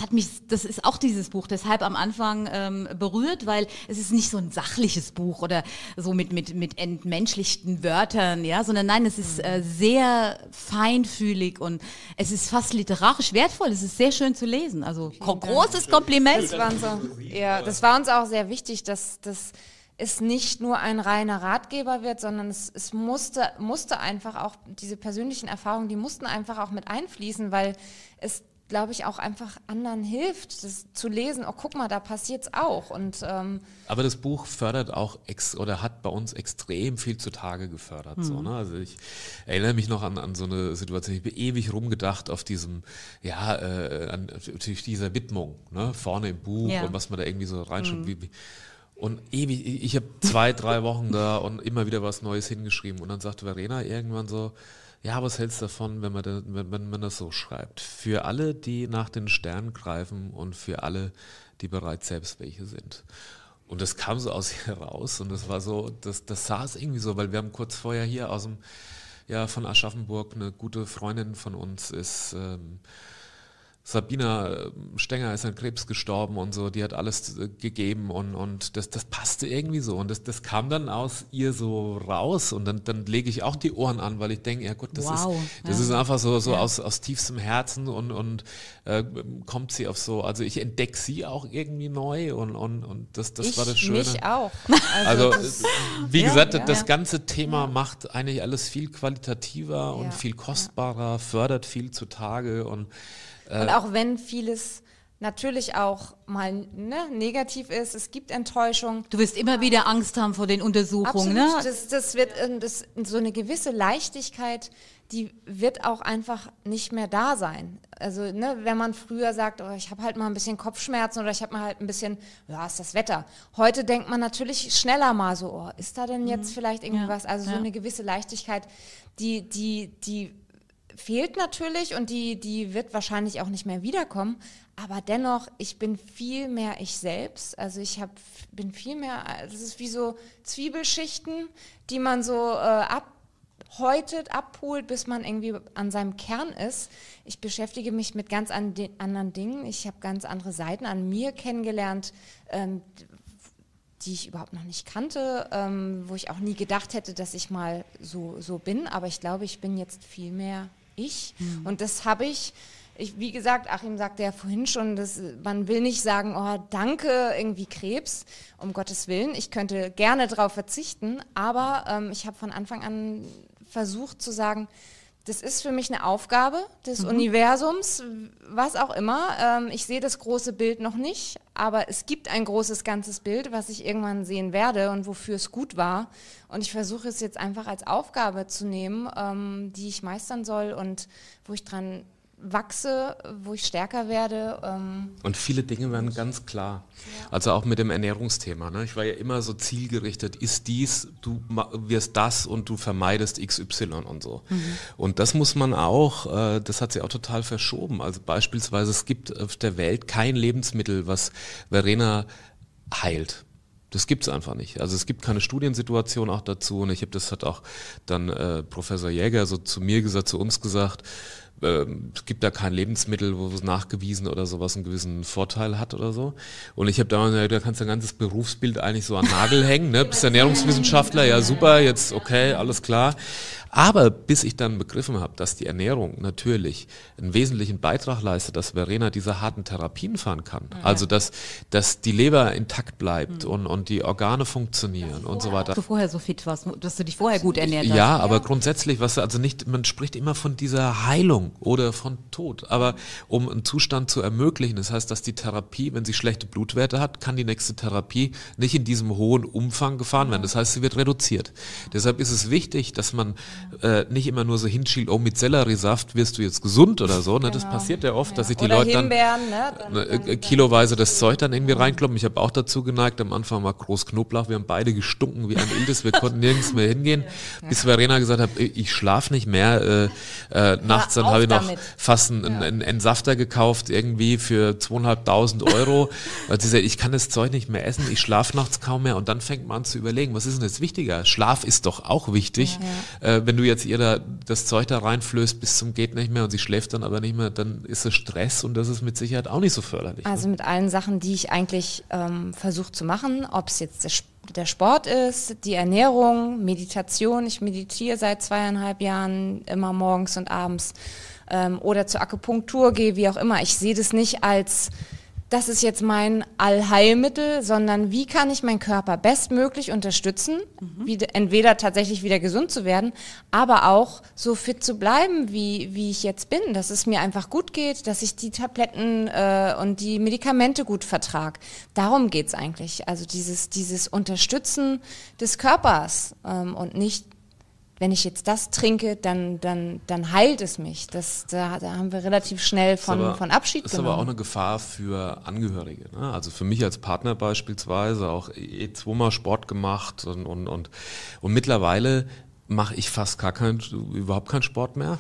ist auch dieses Buch, deshalb am Anfang berührt, weil es ist nicht so ein sachliches Buch oder so mit entmenschlichten Wörtern, ja, sondern nein, es ist sehr feinfühlig und es ist fast literarisch wertvoll, es ist sehr schön zu lesen, also großes Kompliment. Das war uns auch sehr wichtig, dass es nicht nur ein reiner Ratgeber wird, sondern es musste einfach auch, diese persönlichen Erfahrungen, die mussten einfach auch mit einfließen, weil es, glaube ich, auch einfach anderen hilft, das zu lesen, oh guck mal, da passiert's auch. Und, aber das Buch fördert auch hat bei uns extrem viel zutage gefördert. So, ne? Also ich erinnere mich noch an so eine Situation, ich habe ewig rumgedacht auf diesem, natürlich dieser Widmung, ne? Vorne im Buch und was man da irgendwie so reinschreibt. Und ewig, ich habe 2-3 Wochen da und immer wieder was Neues hingeschrieben und dann sagte Verena irgendwann so, ja, was hältst du davon, wenn man das so schreibt? Für alle, die nach den Sternen greifen und für alle, die bereits selbst welche sind. Und das kam so aus ihr raus und das war so, das saß irgendwie so, weil wir haben kurz vorher hier von Aschaffenburg, eine gute Freundin von uns ist Sabina Stenger ist an Krebs gestorben und so, die hat alles gegeben und das passte irgendwie so und das kam dann aus ihr so raus und dann lege ich auch die Ohren an, weil ich denke, ja gut, das ist einfach so aus tiefstem Herzen und kommt sie auf so, also ich entdecke sie auch irgendwie neu und das war das Schöne. Mich auch. Also wie gesagt, das ganze Thema macht eigentlich alles viel qualitativer und viel kostbarer, fördert viel zutage und auch wenn vieles natürlich auch mal negativ ist, es gibt Enttäuschung. Du wirst immer wieder Angst haben vor den Untersuchungen. Absolut. Ne? Das wird so eine gewisse Leichtigkeit, die wird auch einfach nicht mehr da sein. Also wenn man früher sagt, oh, ich habe halt mal ein bisschen Kopfschmerzen oder ich habe mal halt ein bisschen, ist das Wetter. Heute denkt man natürlich schneller mal so, oh, ist da denn jetzt vielleicht irgendwas? Also so eine gewisse Leichtigkeit, die fehlt natürlich und die wird wahrscheinlich auch nicht mehr wiederkommen, aber dennoch, ich bin viel mehr ich selbst, also bin viel mehr, das ist wie so Zwiebelschichten, die man so abholt, bis man irgendwie an seinem Kern ist. Ich beschäftige mich mit ganz anderen Dingen, ich habe ganz andere Seiten an mir kennengelernt, die ich überhaupt noch nicht kannte, wo ich auch nie gedacht hätte, dass ich mal so bin, aber ich glaube, ich bin jetzt viel mehr ich. Und das habe ich, wie gesagt, Achim sagte ja vorhin schon, man will nicht sagen, oh, danke, irgendwie Krebs, um Gottes Willen. Ich könnte gerne darauf verzichten, aber ich habe von Anfang an versucht zu sagen, das ist für mich eine Aufgabe des Universums, was auch immer. Ich sehe das große Bild noch nicht, aber es gibt ein großes, ganzes Bild, was ich irgendwann sehen werde und wofür es gut war. Und ich versuche es jetzt einfach als Aufgabe zu nehmen, die ich meistern soll und wo ich dran wachse, wo ich stärker werde. Und viele Dinge werden ganz klar. Also auch mit dem Ernährungsthema. Ne? Ich war ja immer so zielgerichtet, ist dies, du wirst das und du vermeidest XY und so. Und das muss man auch, das hat sich auch total verschoben. Also beispielsweise, es gibt auf der Welt kein Lebensmittel, was Verena heilt. Das gibt es einfach nicht. Also es gibt keine Studiensituation auch dazu. Und das hat auch dann Professor Jäger so zu mir gesagt, zu uns gesagt, es gibt da kein Lebensmittel, wo es nachgewiesen oder sowas einen gewissen Vorteil hat oder so. Und ich habe damals gesagt, da kannst du dein ganzes Berufsbild eigentlich so an den Nagel hängen, ne? Bist Ernährungswissenschaftler, ja super, jetzt okay, alles klar. Aber bis ich dann begriffen habe, dass die Ernährung natürlich einen wesentlichen Beitrag leistet, dass Verena diese harten Therapien fahren kann. Also dass die Leber intakt bleibt und die Organe funktionieren und so weiter. Dass du vorher so fit warst, dass du dich vorher gut ernährt hast. Ja, aber grundsätzlich, also nicht, man spricht immer von dieser Heilung oder von Tod, aber um einen Zustand zu ermöglichen, das heißt, dass die Therapie, wenn sie schlechte Blutwerte hat, kann die nächste Therapie nicht in diesem hohen Umfang gefahren werden. Das heißt, sie wird reduziert. Deshalb ist es wichtig, dass man nicht immer nur so hinschielt, oh, mit Selleriesaft wirst du jetzt gesund oder so. Ne? Das passiert ja oft, dass sich die Leute dann kiloweise das Zeug dann irgendwie reinkloppen. Ich habe auch dazu geneigt, am Anfang war groß Knoblauch, wir haben beide gestunken wie ein Iltis, wir konnten nirgends mehr hingehen, bis Verena gesagt hat, ich schlafe nicht mehr. Nachts dann habe ich noch fast einen Entsafter gekauft, irgendwie für 2.500 €, weil sie sagt, ich kann das Zeug nicht mehr essen, ich schlafe nachts kaum mehr und dann fängt man an zu überlegen, was ist denn jetzt wichtiger? Schlaf ist doch auch wichtig. Wenn du jetzt ihr das Zeug da reinflößt bis zum geht nicht mehr und sie schläft dann aber nicht mehr, dann ist es Stress und das ist mit Sicherheit auch nicht so förderlich. Also mit allen Sachen, die ich eigentlich versuche zu machen, ob es jetzt der Sport ist, die Ernährung, Meditation, ich meditiere seit 2,5 Jahren immer morgens und abends oder zur Akupunktur gehe, wie auch immer. Ich sehe das nicht als das ist jetzt mein Allheilmittel, sondern wie kann ich meinen Körper bestmöglich unterstützen, entweder tatsächlich wieder gesund zu werden, aber auch so fit zu bleiben, wie ich jetzt bin, dass es mir einfach gut geht, dass ich die Tabletten und die Medikamente gut vertrage. Darum geht's eigentlich, also dieses Unterstützen des Körpers und nicht wenn ich jetzt das trinke, dann heilt es mich. Da haben wir relativ schnell von Abschied genommen. Das ist aber auch eine Gefahr für Angehörige. Ne? Also für mich als Partner beispielsweise auch zweimal Sport gemacht und mittlerweile mache ich fast überhaupt keinen Sport mehr,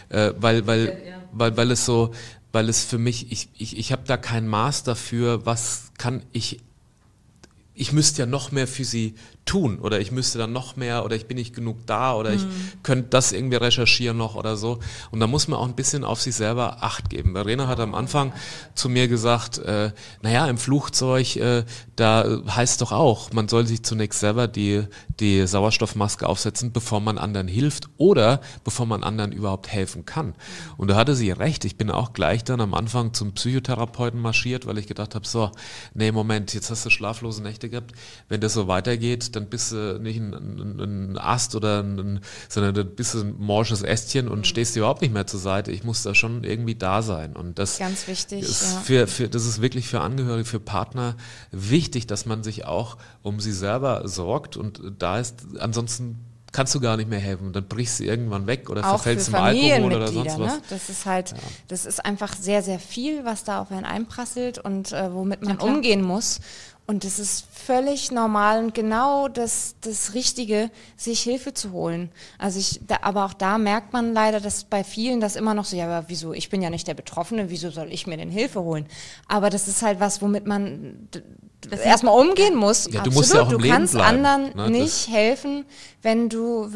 weil es für mich, ich habe da kein Maß dafür, was kann ich müsste ja noch mehr für sie tun oder ich müsste dann noch mehr oder ich bin nicht genug da oder ich könnte das irgendwie recherchieren noch oder so. Und da muss man auch ein bisschen auf sich selber Acht geben. Verena hat am Anfang zu mir gesagt, im Flugzeug, da heißt doch auch, man soll sich zunächst selber die Sauerstoffmaske aufsetzen, bevor man anderen hilft oder bevor man anderen überhaupt helfen kann. Und da hatte sie recht. Ich bin auch gleich dann am Anfang zum Psychotherapeuten marschiert, weil ich gedacht habe, Moment, jetzt hast du schlaflose Nächte gehabt. Wenn das so weitergeht, dann bist du nicht ein Ast sondern dann bist du ein morsches Ästchen und stehst dir überhaupt nicht mehr zur Seite. Ich muss da schon irgendwie da sein. Und das ganz wichtig, ist das ist wirklich für Angehörige, für Partner wichtig, dass man sich auch um sie selber sorgt und da ist, ansonsten kannst du gar nicht mehr helfen. Dann brichst du irgendwann weg oder verfällst im Alkohol oder sonst was. Ne? Das ist das ist einfach sehr, sehr viel, was da auf einen einprasselt und womit man umgehen muss. Und es ist völlig normal und genau das Richtige, sich Hilfe zu holen. Also aber auch da merkt man leider, dass bei vielen das immer noch so, ja, aber wieso, ich bin ja nicht der Betroffene, wieso soll ich mir denn Hilfe holen? Aber das ist halt was, womit man erstmal umgehen muss. Ja, du musst ja auch im Leben kannst bleiben, anderen nicht helfen, wenn du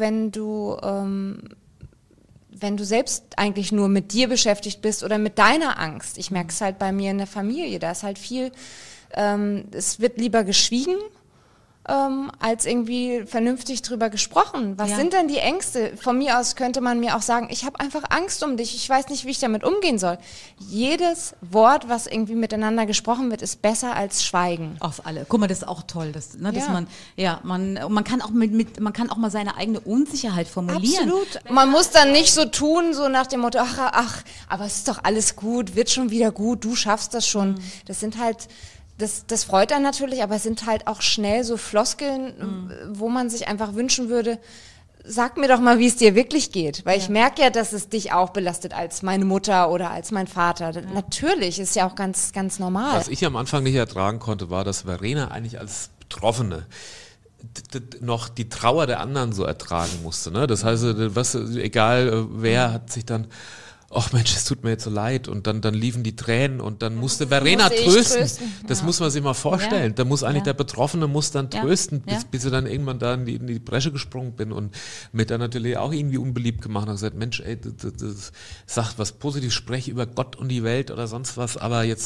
selbst eigentlich nur mit dir beschäftigt bist oder mit deiner Angst. Ich merke es halt bei mir in der Familie, da ist halt viel, es wird lieber geschwiegen, als irgendwie vernünftig drüber gesprochen. Was sind denn die Ängste? Von mir aus könnte man mir auch sagen, ich habe einfach Angst um dich, ich weiß nicht, wie ich damit umgehen soll. Jedes Wort, was irgendwie miteinander gesprochen wird, ist besser als Schweigen. Auf alle. Guck mal, das ist auch toll, dass man kann auch mal seine eigene Unsicherheit formulieren. Absolut. Man muss dann nicht so tun, so nach dem Motto, ach, aber es ist doch alles gut, wird schon wieder gut, du schaffst das schon. Das sind halt Das freut einen natürlich, aber es sind halt auch schnell so Floskeln, wo man sich einfach wünschen würde, sag mir doch mal, wie es dir wirklich geht. Weil ich merke ja, dass es dich auch belastet als meine Mutter oder als mein Vater. Ja. Natürlich, ist ja auch ganz, ganz normal. Was ich am Anfang nicht ertragen konnte, war, dass Verena eigentlich als Betroffene noch die Trauer der anderen so ertragen musste. Ne? Das heißt, egal wer hat sich dann ach Mensch, es tut mir jetzt so leid. Und dann liefen die Tränen und dann musste Verena trösten. Das muss man sich mal vorstellen. Ja. Da muss eigentlich der Betroffene dann trösten, bis ich dann irgendwann da in die Bresche gesprungen bin und mir dann natürlich auch irgendwie unbeliebt gemacht und gesagt, Mensch, ey, sag was Positives, spreche über Gott und die Welt oder sonst was, aber jetzt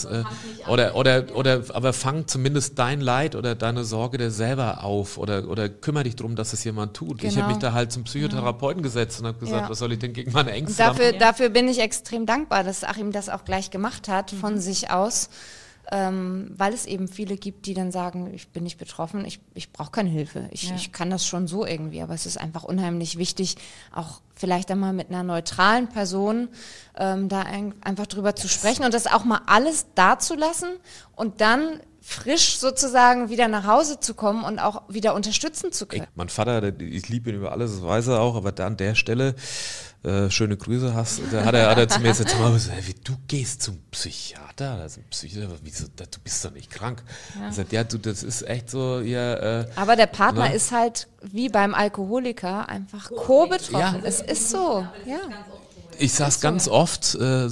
aber fang zumindest dein Leid oder deine Sorge dir selber auf oder kümmere dich darum, dass es jemand tut. Genau. Ich habe mich da halt zum Psychotherapeuten gesetzt und habe gesagt, was soll ich denn gegen meine Ängste dafür bin ich extrem dankbar, dass Achim das auch gleich gemacht hat von sich aus, weil es eben viele gibt, die dann sagen, ich bin nicht betroffen, ich brauche keine Hilfe, ich kann das schon so irgendwie, aber es ist einfach unheimlich wichtig, auch vielleicht einmal mit einer neutralen Person da einfach drüber zu sprechen und das auch mal alles dazulassen und dann frisch sozusagen wieder nach Hause zu kommen und auch wieder unterstützen zu können. Mein Vater, ich liebe ihn über alles, das weiß er auch, aber da an der Stelle, schöne Grüße da hat er zu mir jetzt mal gesagt, wie du gehst zum Psychiater, das ist ein Psychiater, wieso, du bist doch nicht krank. Er sagt, ja, du, das ist echt so, aber der Partner ist halt wie beim Alkoholiker einfach co-betroffen. Ja. Es ist so, ja. Ich saß ganz oft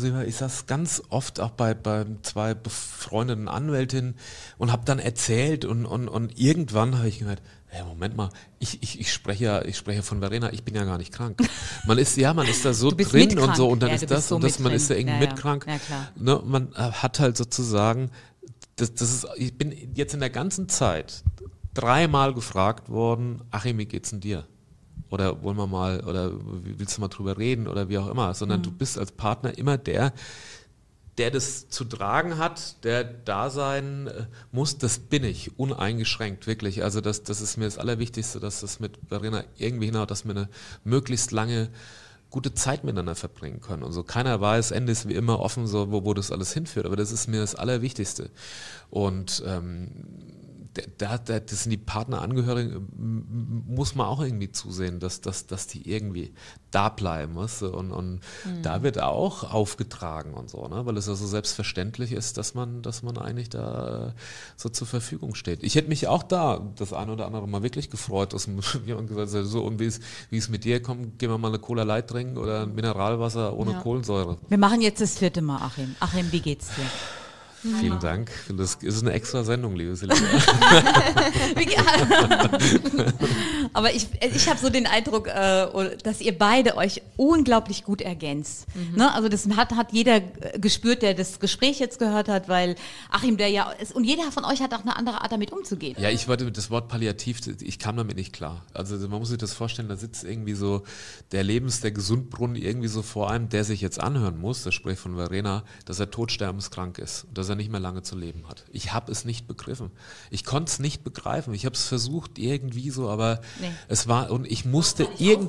auch bei 2 befreundeten Anwältinnen und habe dann erzählt und irgendwann habe ich gedacht, hey, Moment mal, ich spreche ja von Verena, ich bin ja gar nicht krank. Man ist da so drin und so und dann ist das so und das, man ist ja irgendwie mitkrank. Ja, klar. Ne, man hat halt sozusagen, ich bin jetzt in der ganzen Zeit 3-mal gefragt worden, Achim, wie geht's denn dir? Oder wollen wir mal, oder willst du mal drüber reden oder wie auch immer, sondern du bist als Partner immer der das zu tragen hat, der da sein muss, das bin ich, uneingeschränkt, wirklich. Also das ist mir das Allerwichtigste, dass das mit Verena irgendwie hinhaut, dass wir eine möglichst lange gute Zeit miteinander verbringen können und so. Keiner weiß, Ende ist wie immer offen, so wo das alles hinführt, aber das ist mir das Allerwichtigste. Und das sind die Partnerangehörigen, muss man auch irgendwie zusehen, dass die irgendwie da bleiben, weißt du? Und da wird auch aufgetragen und so, ne? Weil es ja so selbstverständlich ist, dass man eigentlich da so zur Verfügung steht. Ich hätte mich auch da das eine oder andere mal wirklich gefreut, dass jemand gesagt hat, so und wie es mit dir kommt, gehen wir mal eine Cola Light trinken oder ein Mineralwasser ohne Kohlensäure. Wir machen jetzt das 4. Mal, Achim. Achim, wie geht's dir? Vielen Dank. Das ist eine extra Sendung, liebe Silvia. Aber ich habe so den Eindruck, dass ihr beide euch unglaublich gut ergänzt. Ne? Also das hat jeder gespürt, der das Gespräch jetzt gehört hat, weil Achim, der ja ist, und jeder von euch hat auch eine andere Art, damit umzugehen. Ja, ich wollte das Wort palliativ, ich kam damit nicht klar. Also man muss sich das vorstellen, da sitzt irgendwie so der Gesundbrunnen irgendwie so vor einem, der sich jetzt anhören muss, das spricht von Verena, dass er todsterbenskrank ist und dass er nicht mehr lange zu leben hat. Ich habe es nicht begriffen. Ich konnte es nicht begreifen. Ich habe es versucht irgendwie so, aber es war und ich musste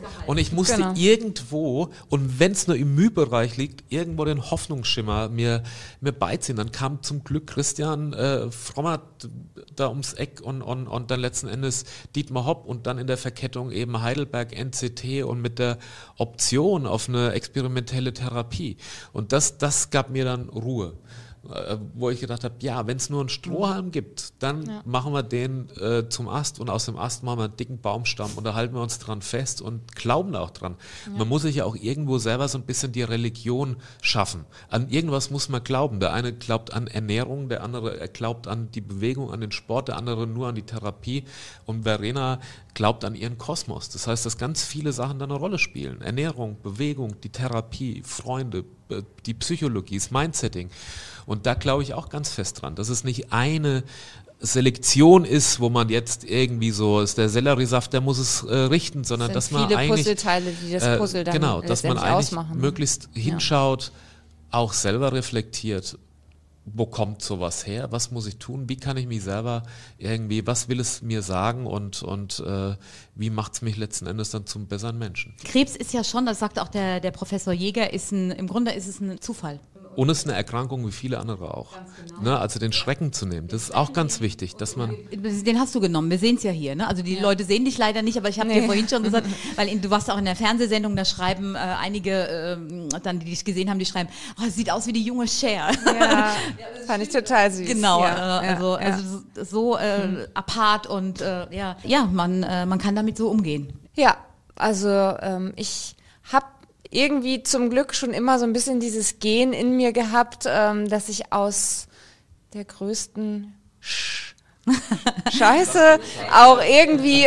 irgendwo und wenn es nur im Mühbereich liegt, irgendwo den Hoffnungsschimmer mir beiziehen. Dann kam zum Glück Christian Frommer da ums Eck und dann letzten Endes Dietmar Hopp und dann in der Verkettung eben Heidelberg NCT und mit der Option auf eine experimentelle Therapie. Und das gab mir dann Ruhe. Wo ich gedacht habe, ja, wenn es nur einen Strohhalm gibt, dann machen wir den zum Ast und aus dem Ast machen wir einen dicken Baumstamm und da halten wir uns dran fest und glauben auch dran. Ja. Man muss sich ja auch irgendwo selber so ein bisschen die Religion schaffen. An irgendwas muss man glauben. Der eine glaubt an Ernährung, der andere glaubt an die Bewegung, an den Sport, der andere nur an die Therapie und Verena glaubt an ihren Kosmos. Das heißt, dass ganz viele Sachen da eine Rolle spielen. Ernährung, Bewegung, die Therapie, Freunde, die Psychologie, das Mindsetting. Und da glaube ich auch ganz fest dran, dass es nicht eine Selektion ist, wo man jetzt irgendwie so ist, der Selleriesaft, der muss es richten, sondern dass man viele eigentlich Puzzleteile, die das Puzzle dann dass man eigentlich möglichst hinschaut, auch selber reflektiert. Wo kommt sowas her? Was muss ich tun? Wie kann ich mich selber irgendwie, was will es mir sagen und wie macht es mich letzten Endes dann zum besseren Menschen? Krebs ist ja schon, das sagt auch der Professor Jäger, im Grunde ist es ein Zufall. Und es ist eine Erkrankung wie viele andere auch. Genau. Ne, also den Schrecken zu nehmen, das ist auch ganz wichtig, dass man... Den hast du genommen, wir sehen es ja hier. Ne? Also die Leute sehen dich leider nicht, aber ich habe dir vorhin schon gesagt, weil du warst auch in der Fernsehsendung, da schreiben einige, dann, die dich gesehen haben, die schreiben, oh, es sieht aus wie die junge Cher. Ja, fand ich total süß. Genau, also so apart und man kann damit so umgehen. Ja, also ich habe irgendwie zum Glück schon immer so ein bisschen dieses Gen in mir gehabt, dass ich aus der größten Scheiße auch irgendwie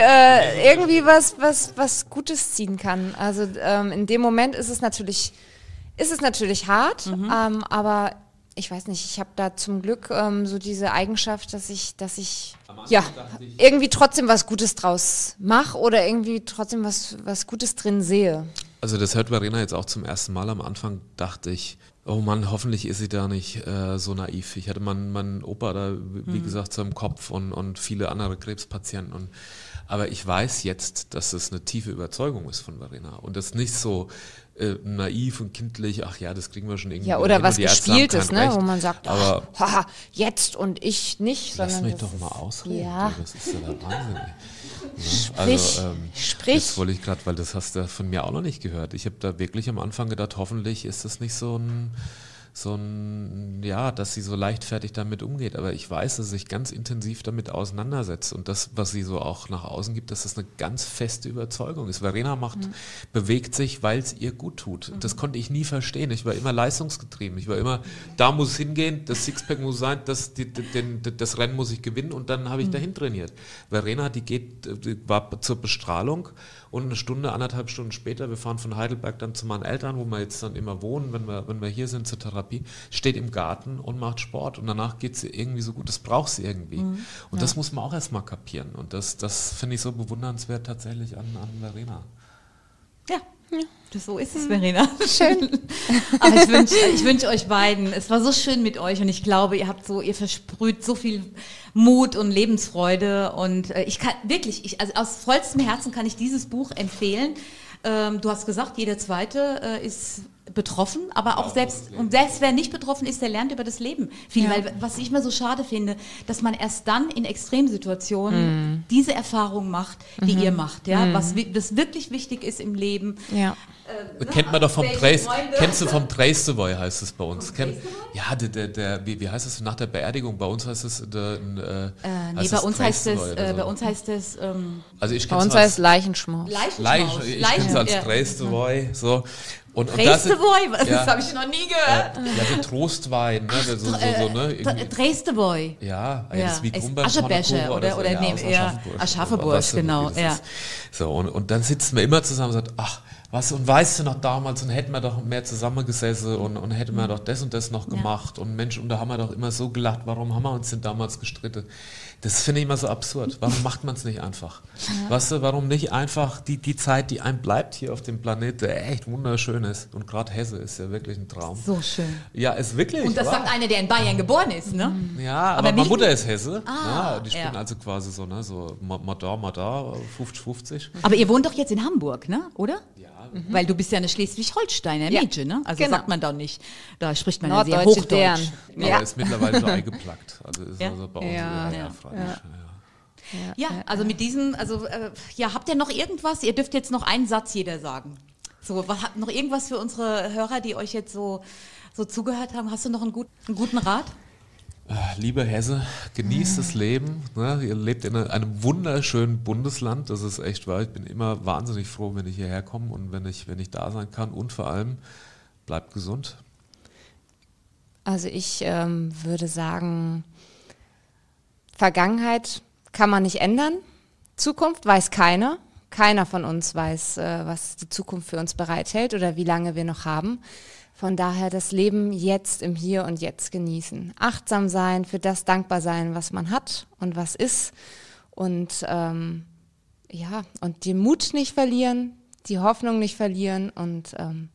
was Gutes ziehen kann. Also in dem Moment ist es natürlich hart, aber ich weiß nicht, ich habe da zum Glück so diese Eigenschaft, dass ich ja irgendwie trotzdem was Gutes draus mache oder irgendwie trotzdem was Gutes drin sehe. Also das hört Verena jetzt auch zum ersten Mal. Am Anfang dachte ich, oh Mann, hoffentlich ist sie da nicht so naiv. Ich hatte meinen Opa da, wie gesagt, so im Kopf und viele andere Krebspatienten. Aber ich weiß jetzt, dass es eine tiefe Überzeugung ist von Verena. Und das nicht so naiv und kindlich, ach ja, das kriegen wir schon irgendwie. Ja, oder was Gespieltes, ne, recht. wo man sagt, aber haha, jetzt und ich nicht. Lass mich doch mal ausreden. Ja. Das ist ja der Wahnsinn. Sprich. Das wollte ich gerade, weil das hast du von mir auch noch nicht gehört. Ich habe da wirklich am Anfang gedacht, hoffentlich ist das nicht so ein, dass sie so leichtfertig damit umgeht. Aber ich weiß, dass sie sich ganz intensiv damit auseinandersetzt. Und das, was sie so auch nach außen gibt, dass das eine ganz feste Überzeugung ist. Verena bewegt sich, weil es ihr gut tut. Das konnte ich nie verstehen. Ich war immer leistungsgetrieben. Ich war immer, da muss es hingehen, das Sixpack muss sein, das Rennen muss ich gewinnen und dann habe ich dahin trainiert. Verena, die war zur Bestrahlung und eine Stunde, 1,5 Stunden später, wir fahren von Heidelberg dann zu meinen Eltern, wo wir jetzt dann immer wohnen, wenn wir hier sind zur Therapie, steht im Garten und macht Sport und danach geht sie irgendwie so gut, das braucht sie irgendwie. Und das muss man auch erstmal kapieren und das finde ich so bewundernswert tatsächlich an Verena. Ja. So ist es, Verena. Schön. Aber ich wünsch euch beiden, es war so schön mit euch und ich glaube, ihr versprüht so viel Mut und Lebensfreude und ich kann wirklich, also aus vollstem Herzen kann ich dieses Buch empfehlen. Du hast gesagt, jeder Zweite ist betroffen, aber auch selbst wer nicht betroffen ist, der lernt über das Leben viel, weil was ich immer so schade finde, dass man erst dann in Extremsituationen diese Erfahrung macht, die ihr macht, was wirklich wichtig ist im Leben. Ja. Kennt man doch kennst du vom Trastevoi, heißt es bei uns. Ja, wie heißt es nach der Beerdigung? Bei uns heißt es bei uns heißt es also ich bei uns heißt Leichenschmaus. Ich kenne es als Trastevoi, so. Trastevoi, das habe ich noch nie gehört. Der Trostwein, ne? Trastevoi. Ja, das ist wie Aschebecher oder Aschaffenburg, genau. Ja. So, und dann sitzen wir immer zusammen und sagen, ach, was, und weißt du noch damals, und hätten wir doch mehr zusammengesessen und hätten wir doch das und das noch gemacht und Mensch, und da haben wir doch immer so gelacht, warum haben wir uns denn damals gestritten? Das finde ich immer so absurd. Warum macht man es nicht einfach? Weißt du, warum nicht einfach die Zeit, die einem bleibt hier auf dem Planeten, der echt wunderschön ist. Und gerade Hesse ist ja wirklich ein Traum. So schön. Ja, ist wirklich. Und das sagt einer, der in Bayern geboren ist, ne? Ja, aber meine Mutter ist Hesse. Die spielen also quasi so, ne? So Madar, 50-50. Aber ihr wohnt doch jetzt in Hamburg, ne? Oder? Ja. Weil du bist ja eine Schleswig-Holsteiner Mädchen, ne? Also sagt man doch nicht. Da spricht man ja sehr Norddeutsche Hochdeutsch. Dern. Aber ist mittlerweile so eingeplackt. Also ist also bei uns also mit diesen, habt ihr noch irgendwas? Ihr dürft jetzt noch einen Satz jeder sagen. So, habt noch irgendwas für unsere Hörer, die euch jetzt so zugehört haben? Hast du noch einen guten Rat? Lieber Hesse, genießt das Leben. Ne? Ihr lebt in einem wunderschönen Bundesland. Das ist echt wahr. Ich bin immer wahnsinnig froh, wenn ich hierher komme und wenn ich da sein kann. Und vor allem, bleibt gesund. Also ich würde sagen, Vergangenheit kann man nicht ändern. Zukunft weiß keiner. Keiner von uns weiß, was die Zukunft für uns bereithält oder wie lange wir noch haben. Von daher das Leben jetzt im Hier und Jetzt genießen. Achtsam sein, für das dankbar sein, was man hat und was ist. Und und den Mut nicht verlieren, die Hoffnung nicht verlieren und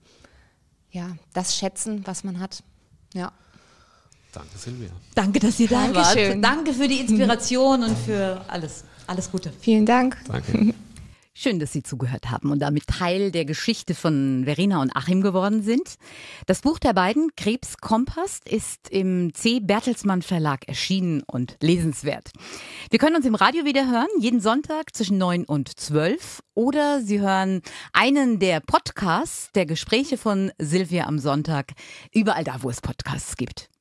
das schätzen, was man hat. Ja. Danke, Silvia. Danke, dass ihr da wart. Dankeschön. Danke für die Inspiration und für alles. Alles Gute. Vielen Dank. Danke. Schön, dass Sie zugehört haben und damit Teil der Geschichte von Verena und Achim geworden sind. Das Buch der beiden, Krebskompass, ist im C. Bertelsmann Verlag erschienen und lesenswert. Wir können uns im Radio wieder hören, jeden Sonntag zwischen 9 und 12. Oder Sie hören einen der Podcasts der Gespräche von Silvia am Sonntag, überall da, wo es Podcasts gibt.